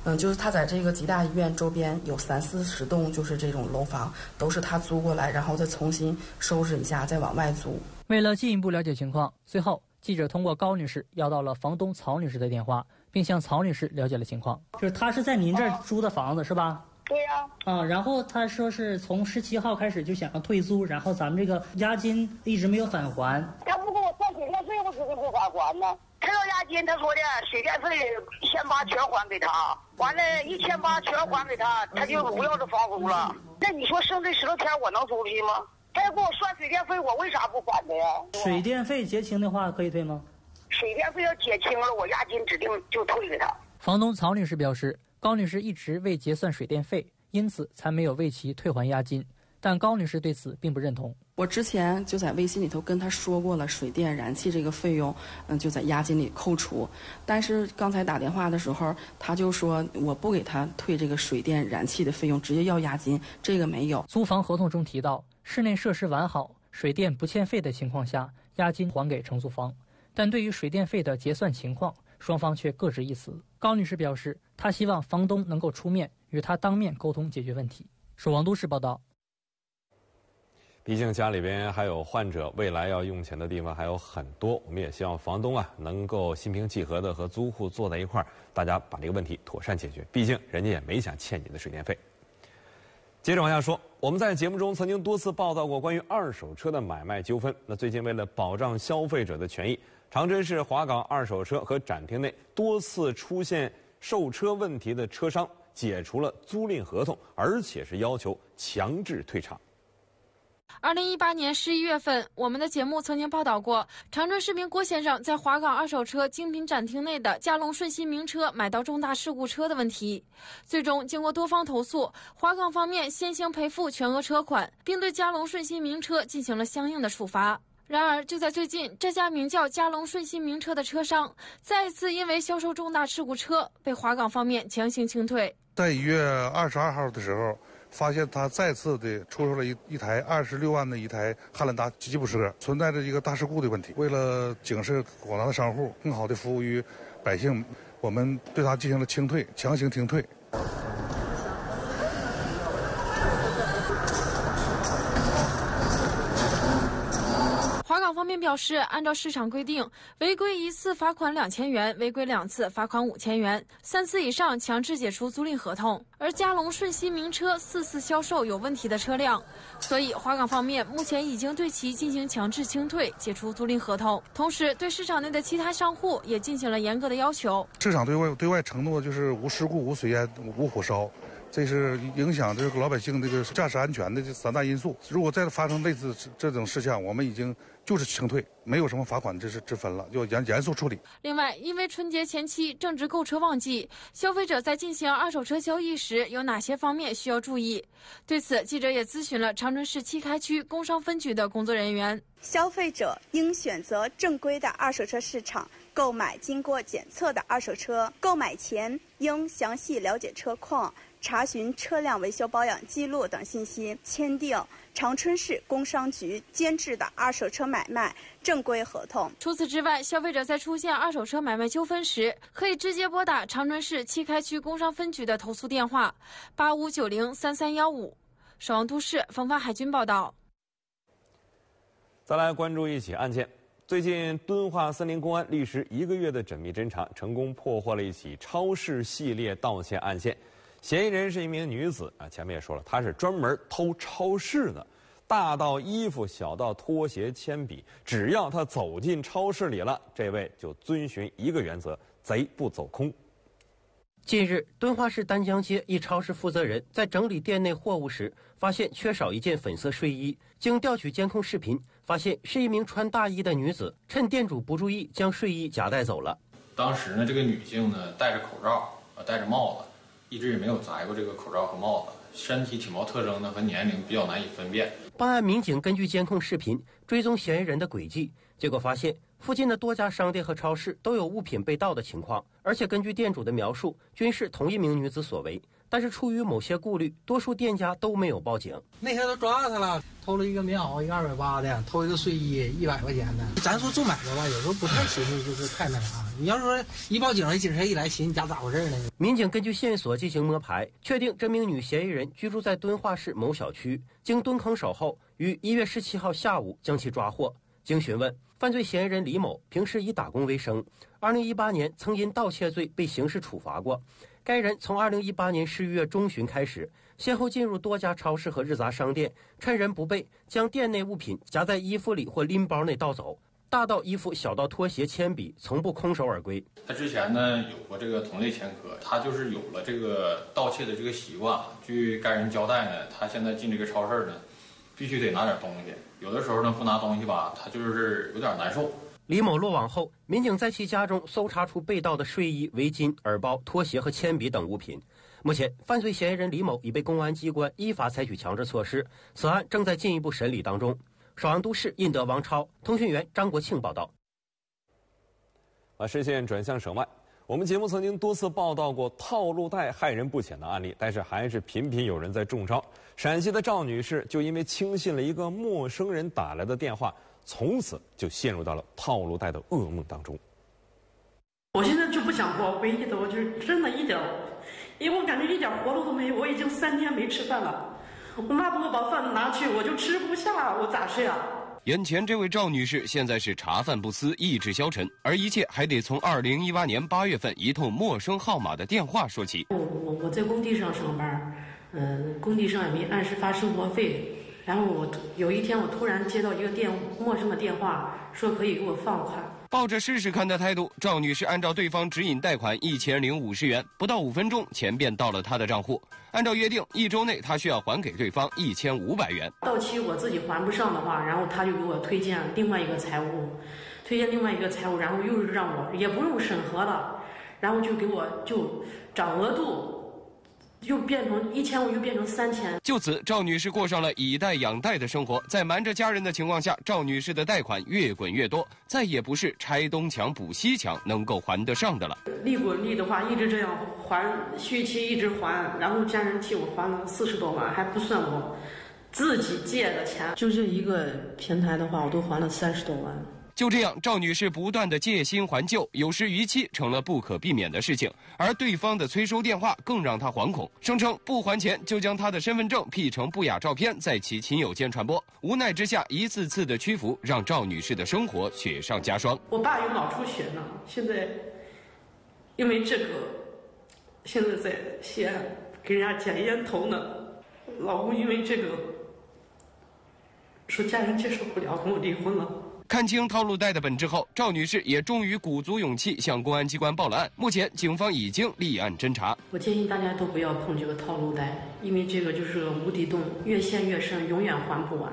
S5: 嗯，就是他在这个吉大医院周边有三四十栋，就是这种楼房，都是他租过来，然后再重新收拾一下，再往外租。
S26: 为了进一步了解情况，随后记者通过高女士要到了房东曹女士的电话，并向曹女士了解了情况。就是她是在您这儿租的房子是吧？
S4: 对呀、
S26: 啊。啊，然后她说是从十七号开始就想要退租，然后咱们这个押金一直没有返还。
S4: 他不给我算水电费，我指定不返还呢。他要押金，他说的水电费一千八全还给他，完了，一千八全还给他，他就不要这房租了。那你说剩这十多天我能租出去吗？他要给我算水电费，我为啥不还的呀？
S26: 水电费结清的话可以退吗？
S4: 水电费要结清了，我押金指定就退给他。
S26: 房东曹女士表示，高女士一直未结算水电费，因此才没有为其退还押金。但高女士对此并不认同。
S5: 我之前就在微信里头跟她说过了，水电燃气这个费用，嗯，就在押金里扣除。但是刚才打电话的时候，她就说我不给她退这个水电燃气的费用，直接要押金，这个没有。
S26: 租房合同中提到，室内设施完好、水电不欠费的情况下，押金还给承租方。但对于水电费的结算情况，双方却各执一词。高女士表示，她希望房东能够出面与她当面沟通解决问题。守望都市报道。
S25: 毕竟家里边还有患者，未来要用钱的地方还有很多。我们也希望房东啊能够心平气和的和租户坐在一块儿，大家把这个问题妥善解决。毕竟人家也没想欠你的水电费。接着往下说，我们在节目中曾经多次报道过关于二手车的买卖纠纷。那最近为了保障消费者的权益，长春市华港二手车和展厅内多次出现售车问题的车商解除了租赁合同，而且是要求强制退场。
S14: 二零一八年十一月份，我们的节目曾经报道过，长春市民郭先生在华港二手车精品展厅内的嘉龙顺心名车买到重大事故车的问题。最终，经过多方投诉，华港方面先行赔付全额车款，并对嘉龙顺心名车进行了相应的处罚。然而，就在最近，这家名叫嘉龙顺心名车的车商再次因为销售重大事故车被华港方面强行清退。
S6: 在一月二十二号的时候，发现他再次的出售了一一台二十六万的一台汉兰达吉普车，存在着一个大事故的问题。为了警示广大的商户，更好的服务于百姓，我们对他进行了清退，强行停退。
S14: 华港方面表示，按照市场规定，违规一次罚款两千元，违规两次罚款五千元，三次以上强制解除租赁合同。而嘉龙顺心名车四次销售有问题的车辆，所以华港方面目前已经对其进行强制清退，解除租赁合同。同时，对市场内的其他商户也进行了严格的要求。
S6: 市场对外对外承诺就是无事故、无水烟、无火烧。这是影响这个老百姓这个驾驶安全的这三大因素。如果再发生类似这种事项，我们已经就是清退，没有什么罚款之之分了，就严严肃处理。
S14: 另外，因为春节前期正值购车旺季，消费者在进行二手车交易时有哪些方面需要注意？对此，记者也咨询了长春市七开区工商分局的工作人员。
S9: 消费者应选择正规的二手车市场购买经过检测的二手车，购买前应详细了解车况，查询车辆维修保养记录等信息，签订长春市工商局监制的二手车买卖正规合同。
S14: 除此之外，消费者在出现二手车买卖纠纷时，可以直接拨打长春市七开区工商分局的投诉电话八五九零三三幺五。守望都市冯发海军报道。
S25: 再来关注一起案件。最近，敦化森林公安历时一个月的缜密侦查，成功破获了一起超市系列盗窃案件。嫌疑人是一名女子啊，前面也说了，她是专门偷超市的，大到衣服，小到拖鞋、铅笔，只要她走进超市里了，这位就遵循一个原则：贼不走空。
S17: 近日，敦化市丹江街一超市负责人在整理店内货物时，发现缺少一件粉色睡衣。经调取监控视频，发现是一名穿大衣的女子，趁店主不注意，将睡衣夹带走了。
S20: 当时呢，这个女性呢戴着口罩，呃，戴着帽子，一直也没有摘过这个口罩和帽子，身体体貌特征呢和年龄比较难以分辨。
S17: 办案民警根据监控视频追踪嫌疑人的轨迹，结果发现附近的多家商店和超市都有物品被盗的情况，而且根据店主的描述，均是同一名女子所为。 但是出于某些顾虑，多数店家都没有报警。
S3: 那天都抓他了，偷了一个棉袄，一个二百八的，偷一个睡衣，一百块钱的。咱说做买卖吧，有时候不太寻思，就是太那啥。你要说一报警，警察一来，寻思你家咋回事呢？
S17: 民警根据线索进行摸排，确定这名女嫌疑人居住在敦化市某小区。经蹲坑守候，于一月十七号下午将其抓获。经询问，犯罪嫌疑人李某平时以打工为生，二零一八年曾因盗窃罪被刑事处罚过。该人从二零一八年十一月中旬开始，先后进入多家超市和日杂商店，趁人不备，将店内物品夹在衣服里或拎包内盗走，大到衣服，小到拖鞋、铅笔，从不空手而归。
S20: 他之前呢有过这个同类前科，他就是有了这个盗窃的这个习惯。据该人交代呢，他现在进这个超市呢，必须得拿点东西，有的时候呢不拿东西吧，他就是有点难受。
S17: 李某落网后，民警在其家中搜查出被盗的睡衣、围巾、耳包、拖鞋和铅笔等物品。目前，犯罪嫌疑人李某已被公安机关依法采取强制措施，此案正在进一步审理当中。首阳都市印德王超，通讯员张国庆报道。
S25: 把视线转向省外，我们节目曾经多次报道过套路贷害人不浅的案例，但是还是频频有人在中招。陕西的赵女士就因为轻信了一个陌生人打来的电话，从此就陷入到了套路贷的噩梦当中。
S7: 我现在就不想活，唯一的我就是真的一点，因为我感觉一点活路都没有。我已经三天没吃饭了，我妈不给我把饭拿去，我就吃不下，我咋吃呀？
S18: 眼前这位赵女士现在是茶饭不思，意志消沉，而一切还得从二零一八年八月份一通陌生号码的电话说起。
S7: 我我我在工地上上班，嗯、呃，工地上也没按时发生活费。然后我有一天，我突然接到一个电陌生的电话，说可以给我放款。
S18: 抱着试试看的态度，赵女士按照对方指引贷款一千零五十元，不到五分钟，钱便到了她的账户。按照约定，一周内她需要还给对方一千五百元。
S7: 到期我自己还不上的话，然后他就给我推荐另外一个财务，推荐另外一个财务，然后又是让我也不用审核了，然后就给我就涨额度。又变成一千五，又变成三千。
S18: 就此，赵女士过上了以贷养贷的生活。在瞒着家人的情况下，赵女士的贷款越滚越多，再也不是拆东墙补西墙能够还得上的了。
S7: 利滚利的话，一直这样还，续期一直还，然后家人替我还了四十多万，还不算我自己借的钱。就这一个平台的话，我都还了三十多万。
S18: 就这样，赵女士不断的借新还旧，有时逾期成了不可避免的事情，而对方的催收电话更让她惶恐，声称不还钱就将她的身份证 P 成不雅照片，在其亲友间传播。无奈之下，一次次的屈服让赵女士的生活雪上加霜。
S7: 我爸有脑出血呢，现在因为这个，现在在西安给人家捡烟头呢。老公因为这个，说家人接受不了，跟我离婚了。
S18: 看清套路贷的本质后，赵女士也终于鼓足勇气向公安机关报了案。目前，警方已经立案侦查。
S7: 我建议大家都不要碰这个套路贷，因为这个就是个无底洞，越陷越深，永远还不完。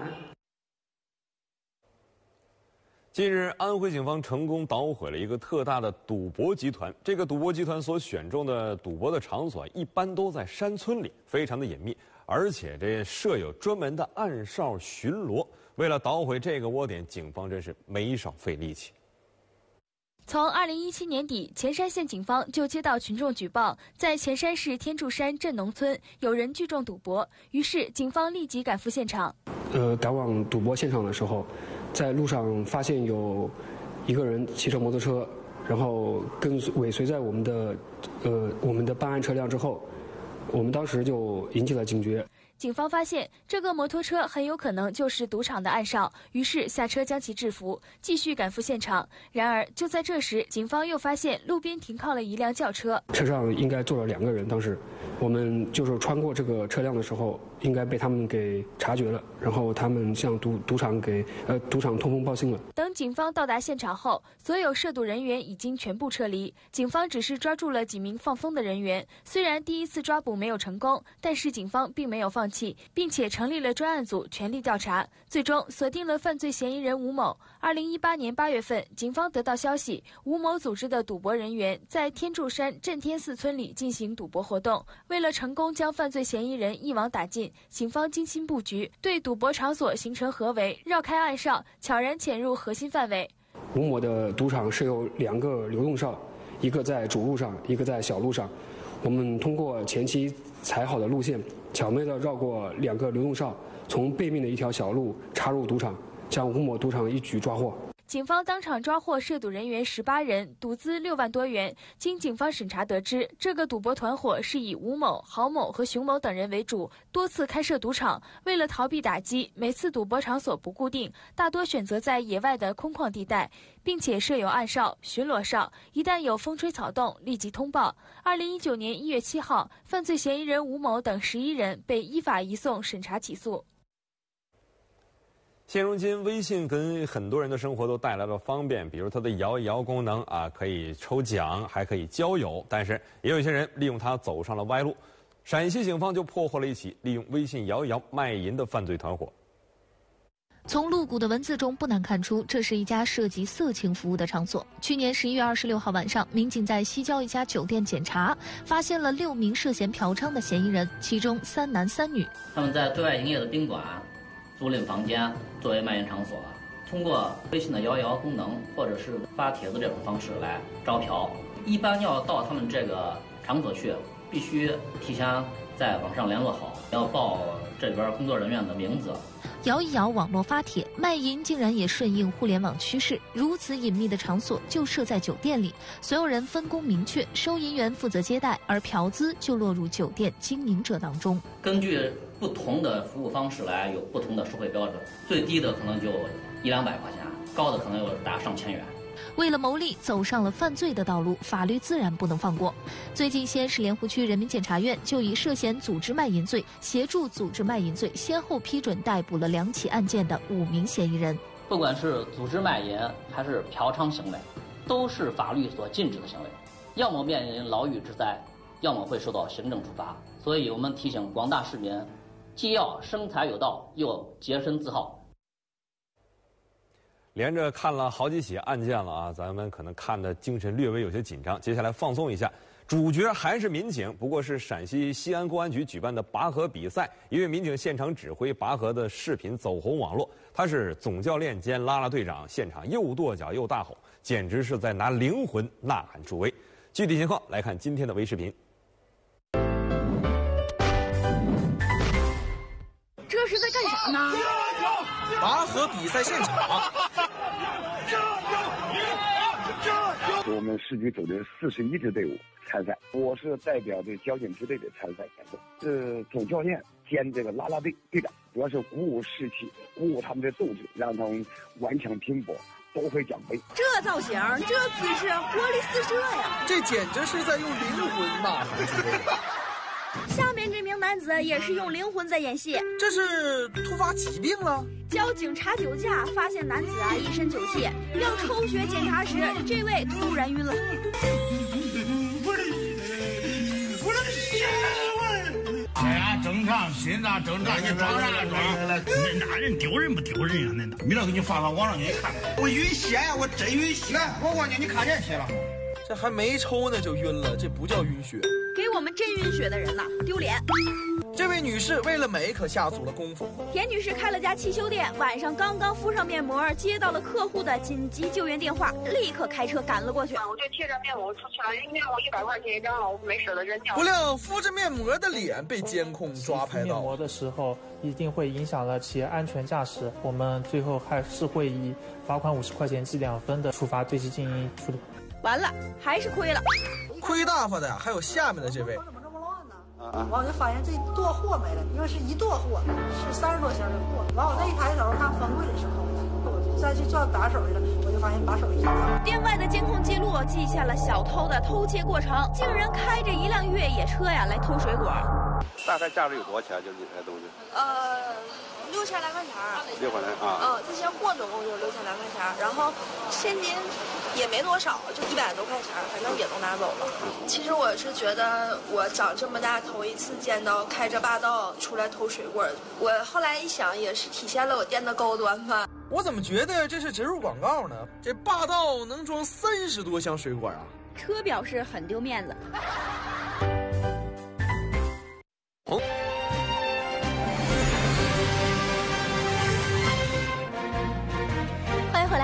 S25: 近日，安徽警方成功捣毁了一个特大的赌博集团。这个赌博集团所选中的赌博的场所，一般都在山村里，非常的隐秘，而且这设有专门的暗哨巡逻。为了捣毁这个窝点，警方真是没少费力气。
S19: 从二零一七年底，潜山县警方就接到群众举报，在潜山市天柱山镇农村有人聚众赌博，于是警方立即赶赴现场。
S22: 呃，赶往赌博现场的时候，在路上发现有一个人骑着摩托车，然后跟尾随在我们的呃我们的办案车辆之后，我们当时就引起了警觉。
S19: 警方发现这个摩托车很有可能就是赌场的暗哨，于是下车将其制服，继续赶赴现场。然而就在这时，警方又发现路边停靠了一辆轿车，
S22: 车上应该坐了两个人。当时我们就是穿过这个车辆的时候，应该被他们给察觉了，然后他们向赌赌场给呃赌场通风报信了。
S19: 等警方到达现场后，所有涉赌人员已经全部撤离，警方只是抓住了几名放风的人员。虽然第一次抓捕没有成功，但是警方并没有放弃，并且成立了专案组全力调查，最终锁定了犯罪嫌疑人吴某。二零一八年八月份，警方得到消息，吴某组织的赌博人员在天柱山镇天寺村里进行赌博活动。为了成功将犯罪嫌疑人一网打尽，警方精心布局，对赌博场所形成合围，绕开暗哨，悄然潜入核心范围。
S22: 吴某的赌场设有两个流动哨，一个在主路上，一个在小路上。 我们通过前期踩好的路线，巧妙地绕过两个流动哨，从背面的一条小路插入赌场，将吴某赌场一举抓获。
S19: 警方当场抓获涉赌人员十八人，赌资六万多元。经警方审查得知，这个赌博团伙是以吴某、郝某和熊某等人为主，多次开设赌场。为了逃避打击，每次赌博场所不固定，大多选择在野外的空旷地带，并且设有暗哨、巡逻哨，一旦有风吹草动，立即通报。二零一九年一月七号，犯罪嫌疑人吴某等十一人被依法移送审查起诉。
S25: 现如今，微信跟很多人的生活都带来了方便，比如它的摇一摇功能啊，可以抽奖，还可以交友。但是也有一些人利用它走上了歪路。陕西警方就破获了一起利用微信摇一摇卖淫的犯罪团伙。
S8: 从露骨的文字中不难看出，这是一家涉及色情服务的场所。去年十一月二十六号晚上，民警在西郊一家酒店检查，发现了六名涉嫌嫖娼的嫌疑人，其中三男三女。
S10: 他们在对外营业的宾馆租赁房间作为卖淫场所，通过微信的摇一摇功能或者是发帖子这种方式来招嫖。一般要到他们这个场所去，必须提前在网上联络好，要报这边工作人员的名字。
S8: 摇一摇网络发帖卖淫竟然也顺应互联网趋势，如此隐秘的场所就设在酒店里，所有人分工明确，收银员负责接待，而嫖资就落入酒店经营者当中。
S10: 根据不同的服务方式来有不同的收费标准，最低的可能就一两百块钱，高的可能有达上千元。
S8: 为了牟利，走上了犯罪的道路，法律自然不能放过。最近，西安市莲湖区人民检察院就以涉嫌组织卖淫罪、协助组织卖淫罪，先后批准逮捕了两起案件的五名嫌疑人。
S10: 不管是组织卖淫还是嫖娼行为，都是法律所禁止的行为，要么面临牢狱之灾，要么会受到行政处罚。所以我们提醒广大市民，既要生财有道，又洁身自好。
S25: 连着看了好几起案件了啊，咱们可能看的精神略微有些紧张。接下来放松一下，主角还是民警，不过是陕西西安公安局举办的拔河比赛，一位民警现场指挥拔河的视频走红网络。他是总教练兼啦啦队长，现场又跺脚又大吼，简直是在拿灵魂呐喊助威。具体情况来看今天的微视频。
S11: 这是在干啥呢？
S12: 拔河比赛现场。
S23: 我们市局组的四十一支队伍参赛，我是代表的交警支队的参赛选手，是总教练兼这个啦啦队队长，主要是鼓舞士气，鼓舞他们的斗志，让他们顽强拼搏，夺回奖杯。
S11: 这造型，这姿势，活力四射呀！
S12: 这简直是在用灵魂呐喊助威。
S11: 下面这名男子也是用灵魂在演戏，
S12: 这是突发疾病了。
S11: 交警查酒驾，发现男子啊一身酒气，要抽血检查时，这位突然晕了。
S24: 血压正常，心脏正常，你装啥装？那哪人丢人不丢人呀？那明天给你发到网上，你看。我晕血呀，我真晕血！我告诉你，你看这血了。
S12: 这还没抽呢就晕了，这不叫晕血。
S11: 给我们真晕血的人呐，丢脸！
S12: 这位女士为了美可下足了功夫。
S11: 田女士开了家汽修店，晚上刚刚敷上面膜，接到了客户的紧急救援电话，立刻开车赶了过去。
S4: 我就贴着面膜出去了，人家我一百块钱一张，我没舍得扔掉。
S12: 不料敷着面膜的脸被监控抓拍到。
S27: 面膜的时候一定会影响了企业安全驾驶，我们最后还是会以罚款五十块钱记两分的处罚对其进行处理。
S11: 完了，还是亏了。
S12: 亏大发的呀，还有下面的这位。
S28: 完我就发现这垛货没了，因为是一垛货，是三十多箱的货。完我再一抬头看封柜里是空的，我就再去找把手去了，我就发现把手已经掉了。
S11: 店外的监控记录记下了小偷的偷窃过程，竟然开着一辆越野车呀来偷水果。
S29: 大概价值有多少钱？就你这东西？
S28: 呃，六千来块钱。
S29: 六块钱啊？
S28: 嗯，这些货总共就六千来块钱，然后现金也没多少，就一百多块钱，反正也都拿走了。其实我是觉得我长这么大头一次见到开着霸道出来偷水果，我后来一想也是体现了我店的高端吧。
S12: 我怎么觉得这是植入广告呢？这霸道能装三十多箱水果啊？
S11: 车表示很丢面子。
S1: 欢迎回来，这里是正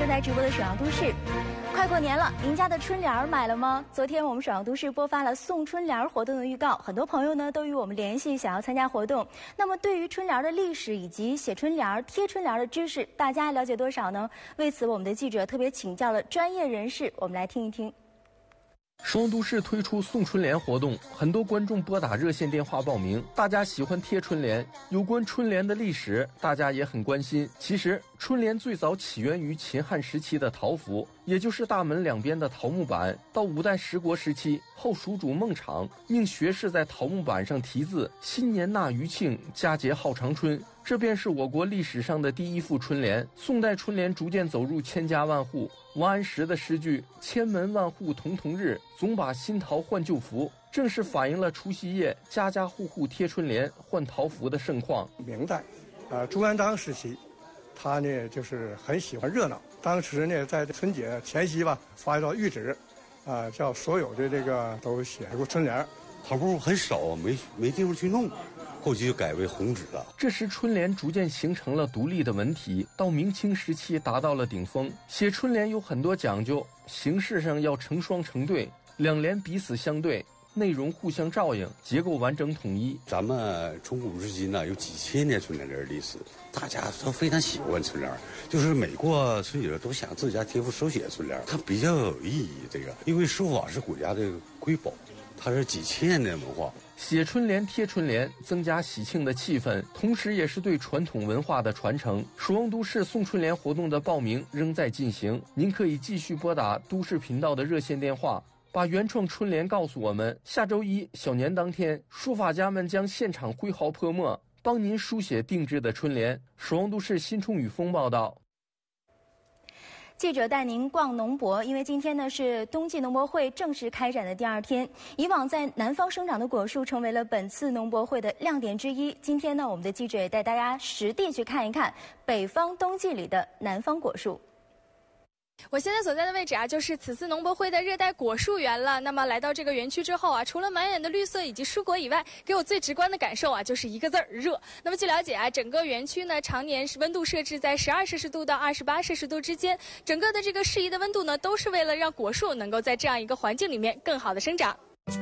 S1: 正在直播的《沈阳都市》。快过年了，您家的春联买了吗？昨天我们《沈阳都市》播发了送春联活动的预告，很多朋友呢都与我们联系，想要参加活动。那么，对于春联的历史以及写春联、贴春联的知识，大家了解多少呢？为此，我们的记者特别请教了专业人士，我们来听一听。
S2: 沈阳都市推出送春联活动，很多观众拨打热线电话报名。大家喜欢贴春联，有关春联的历史，大家也很关心。其实，春联最早起源于秦汉时期的桃符，也就是大门两边的桃木板。到五代十国时期，后蜀主孟昶命学士在桃木板上题字“新年纳余庆，佳节号长春”。这便是我国历史上的第一副春联。宋代春联逐渐走入千家万户。王安石的诗句“千门万户曈曈日，总把新桃换旧符”，正是反映了除夕夜家家户户贴春联换桃符的盛况。
S5: 明代，呃，朱元璋时期，他呢就是很喜欢热闹。当时呢，在春节前夕吧，发一道谕旨，啊、呃，叫所有的这个都写出春联。
S6: 桃符很少，没没地方去弄。后期就改为红纸了。
S2: 这时春联逐渐形成了独立的文体，到明清时期达到了顶峰。写春联有很多讲究，形式上要成双成对，两联彼此相对，内容互相照应，结构完整统一。
S6: 咱们从古至今呢，有几千年春联的历史，大家都非常喜欢春联，就是每过春节都想自家贴副手写春联，它比较有意义。这个因为书法是国家的瑰宝，它是几千年的文化。
S2: 写春联、贴春联，增加喜庆的气氛，同时也是对传统文化的传承。蜀王都市送春联活动的报名仍在进行，您可以继续拨打都市频道的热线电话，把原创春联告诉我们。下周一小年当天，书法家们将现场挥毫泼墨，帮您书写定制的春联。蜀王都市新冲雨峰报道。
S1: 记者带您逛农博，因为今天呢是冬季农博会正式开展的第二天。以往在南方生长的果树成为了本次农博会的亮点之一。今天呢，我们的记者也带大家实地去看一看北方冬季里的南方果树。
S9: 我现在所在的位置啊，就是此次农博会的热带果树园了。那么来到这个园区之后啊，除了满眼的绿色以及蔬果以外，给我最直观的感受啊，就是一个字儿热。那么据了解啊，整个园区呢常年是温度设置在十二摄氏度到二十八摄氏度之间，整个的这个适宜的温度呢，都是为了让果树能够在这样一个环境里面更好的生长。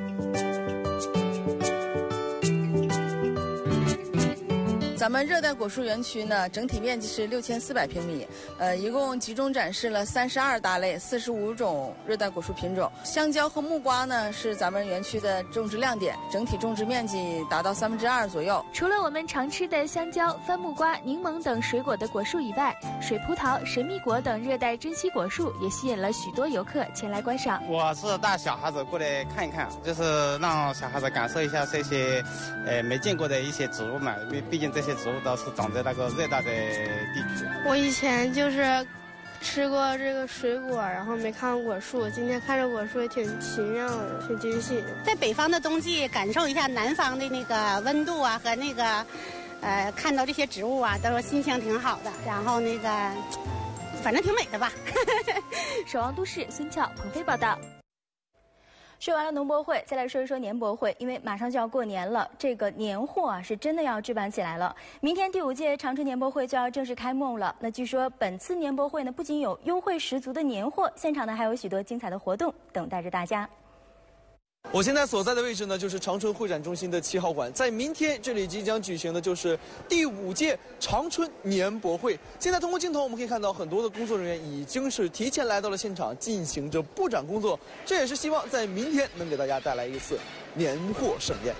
S13: 咱们热带果树园区呢，整体面积是六千四百平米，呃，一共集中展示了三十二大类、四十五种热带果树品种。香蕉和木瓜呢是咱们园区的种植亮点，整体种植面积达到三分之二左右。
S19: 除了我们常吃的香蕉、番木瓜、柠檬等水果的果树以外，水葡萄、神秘果等热带珍稀果树也吸引了许多游客前来观赏。
S15: 我是带小孩子过来看一看，就是让小孩子感受一下这些，呃，没见过的一些植物嘛，毕毕竟这些植物都是长在那个热带的地区。
S16: 我以前就是吃过这个水果，然后没看过果树，今天看着果树也挺奇妙的，挺惊喜。
S21: 在北方的冬季，感受一下南方的那个温度啊，和那个，呃，看到这些植物啊，都说心情挺好的。然后那个，反正挺美的吧。
S19: 守望都市，孙俏、鹏飞报道。
S1: 说完了农博会，再来说一说年博会。因为马上就要过年了，这个年货啊是真的要置办起来了。明天第五届长春年博会就要正式开幕了。那据说本次年博会呢，不仅有优惠十足的年货，现场呢还有许多精彩的活动等待着大家。
S12: 我现在所在的位置呢，就是长春会展中心的七号馆。在明天这里即将举行的就是第五届长春年博会。现在通过镜头我们可以看到，很多的工作人员已经是提前来到了现场，进行着布展工作。这也是希望在明天能给大家带来一次年货盛宴。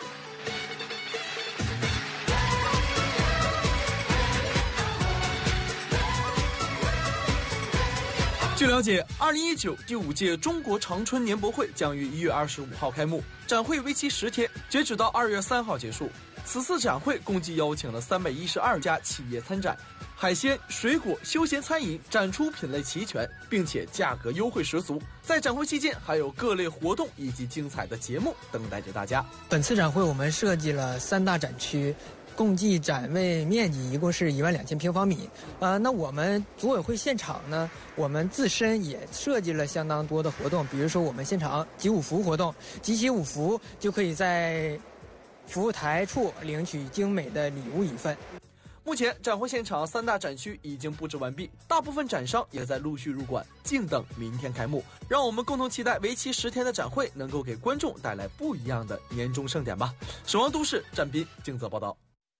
S12: 据了解，二零一九第五届中国长春年博会将于一月二十五号开幕，展会为期十天，截止到二月三号结束。此次展会共计邀请了三百一十二家企业参展，海鲜、水果、休闲餐饮展出品类齐全，并且价格优惠十足。在展会期间，还有各类活动以及精彩的节目等待着大家。
S26: 本次展会我们设计了三大展区，共计展位面积一共是一万两千平方米。呃，那我们组委会现场呢，我们自身也设计了相当多的活动，比如说我们现场集五福活动，集齐五福就可以在服务台处领取精美的礼物一份。
S12: 目前展会现场三大展区已经布置完毕，大部分展商也在陆续入馆，静等明天开幕。让我们共同期待为期十天的展会能够给观众带来不一样的年终盛典吧。守望都市，展斌竞责报道。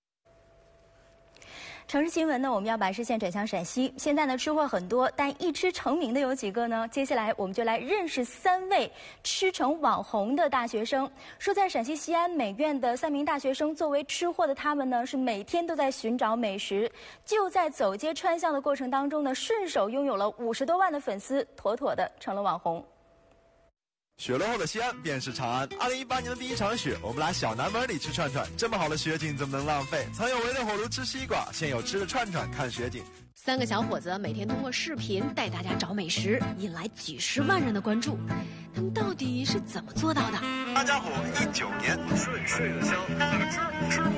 S1: 城市新闻呢，我们要把视线转向陕西。现在呢，吃货很多，但一吃成名的有几个呢？接下来我们就来认识三位吃成网红的大学生。说在陕西西安美院的三名大学生，作为吃货的他们呢，是每天都在寻找美食。就在走街串巷的过程当中呢，顺手拥有了五十多万的粉丝，妥妥的成了网红。
S3: 雪落后的西安便是长安。二零一八年的第一场雪，我们来小南门里吃串串。这么好的雪景怎么能浪费？曾有围着火炉吃西瓜，现有吃着串串看雪景。
S7: 三个小伙子每天通过视频带大家找美食，引来几十万人的关注。他们到底是怎么做到的？
S3: 大家伙一九年顺水的香，吃吃。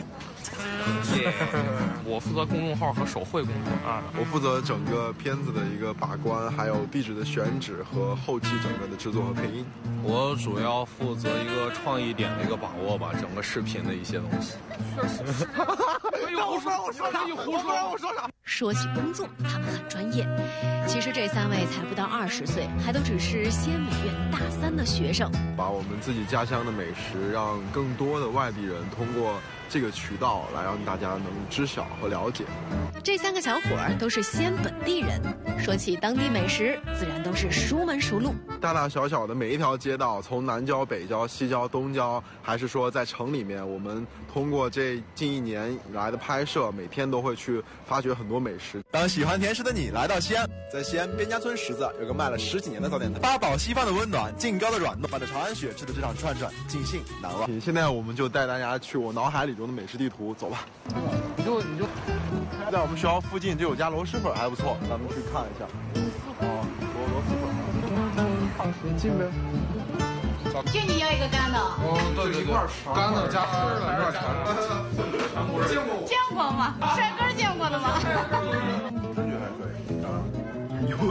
S8: 我负责公众号和手绘工作啊，
S10: 我负责整个片子的一个把关，还有壁纸的选址和后期整个的制作和配音。
S8: 我主要负责一个创意点的一个把握吧，整个视频的一些东西。让我说，我说啥？我说我说啥？
S7: 说起工作，他们很专业。其实这三位才不到二十岁，还都只是西安美院大三的学生。
S10: 把我们自己家乡的美食，让更多的外地人通过这个渠道来让大家能知晓和了解。
S7: 这三个小伙儿都是西安本地人，说起当地美食，自然都是熟门熟路。
S10: 大大小小的每一条街道，从南郊、北郊、西郊、东郊，还是说在城里面，我们通过这近一年以来的拍摄，每天都会去发掘很多美食。
S3: 当喜欢甜食的你来到西安，在西安边家村十字有个卖了十几年的早点摊，八宝西方的温暖，劲高的软糯，把着长安雪吃的这场串串尽兴难忘。
S10: 现在我们就带大家去我脑海里中的美食地图，走吧。
S8: 你就你就
S10: 在我们学校附近就有家螺蛳粉，还不错，咱们去看一下。哦，螺螺蛳粉，进呗。
S14: 就你要一个干的。
S8: 哦，对对对，干的加湿的一块全部。
S14: 见过见过吗？帅哥见过的吗？
S10: 感觉还可以，当然有。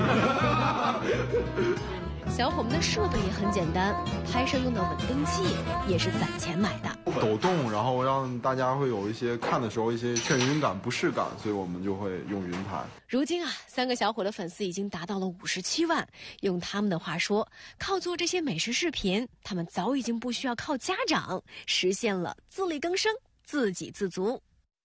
S7: 小伙们的设备也很简单，拍摄用的稳定器也是攒钱买的。
S10: 抖动，然后让大家会有一些看的时候一些眩晕感、不适感，所以我们就会用云台。
S7: 如今啊，三个小伙的粉丝已经达到了五十七万。用他们的话说，靠做这些美食视频，他们早已经不需要靠家长，实现了自力更生、自给自足。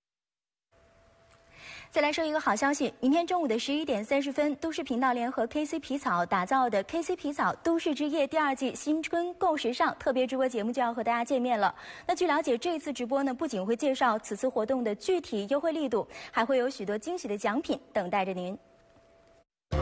S1: 再来说一个好消息，明天中午的十一点三十分，都市频道联合 K C 皮草打造的 K C 皮草都市之夜第二季新春购时尚特别直播节目就要和大家见面了。那据了解，这一次直播呢，不仅会介绍此次活动的具体优惠力度，还会有许多惊喜的奖品等待着您。
S14: 三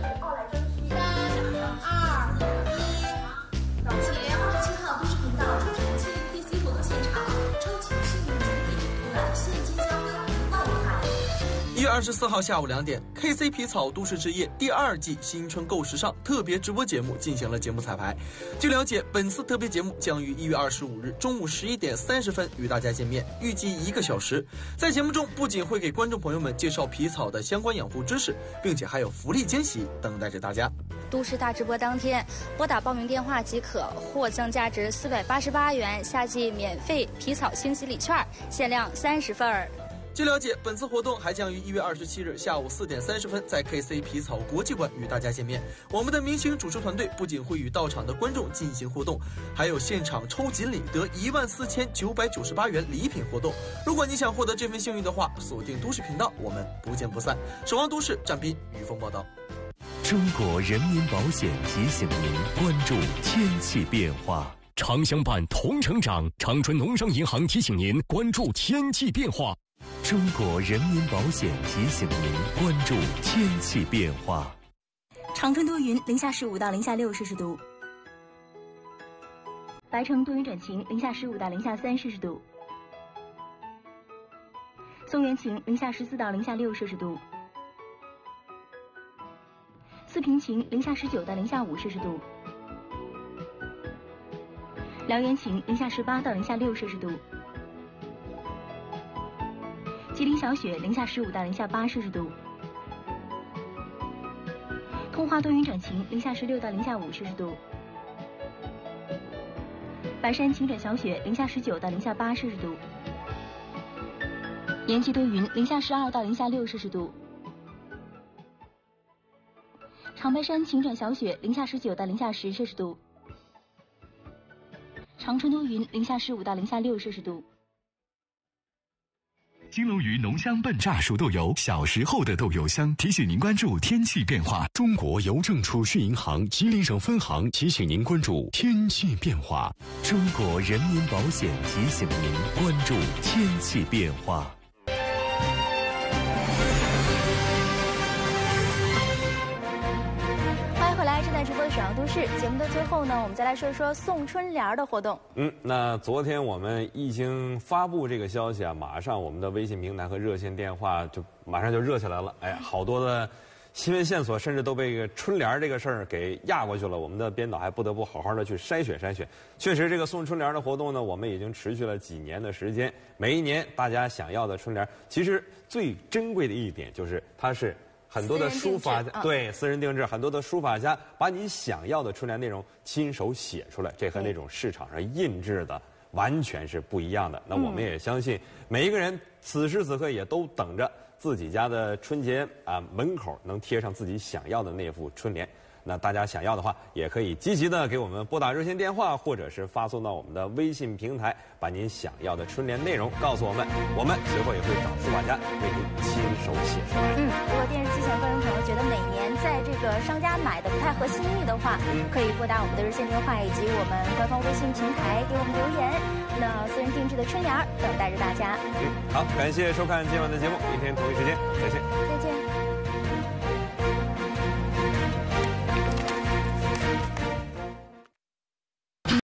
S14: 二一，恭喜二十七号都市频道主持人庆 K C 活动现场，超级幸运奖品涂满现金加卡爆牌。
S12: 一月二十四号下午两点 ，K C 皮草都市之夜第二季新春购时尚特别直播节目进行了节目彩排。据了解，本次特别节目将于一月二十五日中午十一点三十分与大家见面，预计一个小时。在节目中，不仅会给观众朋友们介绍皮草的相关养护知识，并且还有福利惊喜等待着大家。
S17: 都市大直播当天，拨打报名电话即可获赠价值四百八十八元夏季免费皮草清洗礼券，限量三十份儿。
S12: 据了解，本次活动还将于一月二十七日下午四点三十分在 K C 皮草国际馆与大家见面。我们的明星主持团队不仅会与到场的观众进行互动，还有现场抽锦鲤得一万四千九百九十八元礼品活动。如果你想获得这份幸运的话，锁定都市频道，我们不见不散。守望都市，展斌、于峰报道。
S18: 中国人民保险提醒您关注天气变化。
S20: 长相伴，同成长。长春农商银行提醒您关注天气变化。
S18: 中国人民保险提醒您关注天气变化。
S1: 长春多云，零下十五到零下六摄氏度；白城多云转晴，零下十五到零下三摄氏度；松原晴，零下十四到零下六摄氏度；四平晴，零下十九到零下五摄氏度；辽源晴，零下十八到零下六摄氏度；吉林小雪，零下十五到零下八摄氏度；通化多云转晴，零下十六到零下五摄氏度；白山晴转小雪，零下十九到零下八摄氏度； 延吉多云，零下十二到零下六摄氏度。长白山晴转小雪，零下十九到零下十摄氏度。长春多云，零下十五到零下六摄氏度。
S18: 金龙鱼浓香笨炸熟豆油，小时候的豆油香。提醒您关注天气变化。中国邮政储蓄银行吉林省分行提醒您关注天气变化。 中国人民保险提醒您关注天气变化。
S1: 直播的沈阳都市节目的最后呢，我们再来说一说送春联的活动。
S4: 嗯，那昨天我们一经发布这个消息啊，马上我们的微信平台和热线电话就马上就热起来了。哎，好多的新闻线索，甚至都被这个春联这个事儿给压过去了。我们的编导还不得不好好的去筛选筛选。确实，这个送春联的活动呢，我们已经持续了几年的时间。每一年大家想要的春联，其实最珍贵的一点就是它是。很多的书法家、嗯、对私人定制，很多的书法家把你想要的春联内容亲手写出来，这和那种市场上印制的完全是不一样的。那我们也相信，每一个人此时此刻也都等着自己家的春节啊门口能贴上自己想要的那副春联。那大家想要的话，也可以积极的给我们拨打热线电话，或者是发送到我们的微信平台，把您想要的春联内容告诉我们，我们随后也会找书法家为您亲手写出来。
S1: 嗯，如果电视机前观众朋友觉得哪年在这个商家买的不太合心意的话，嗯、可以拨打我们的热线电话以及我们官方微信平台给我们留言。那私人定制的春联等待着大家。
S4: 嗯，好，感谢收看今晚的节目，明天同一时间再见。
S1: 再见。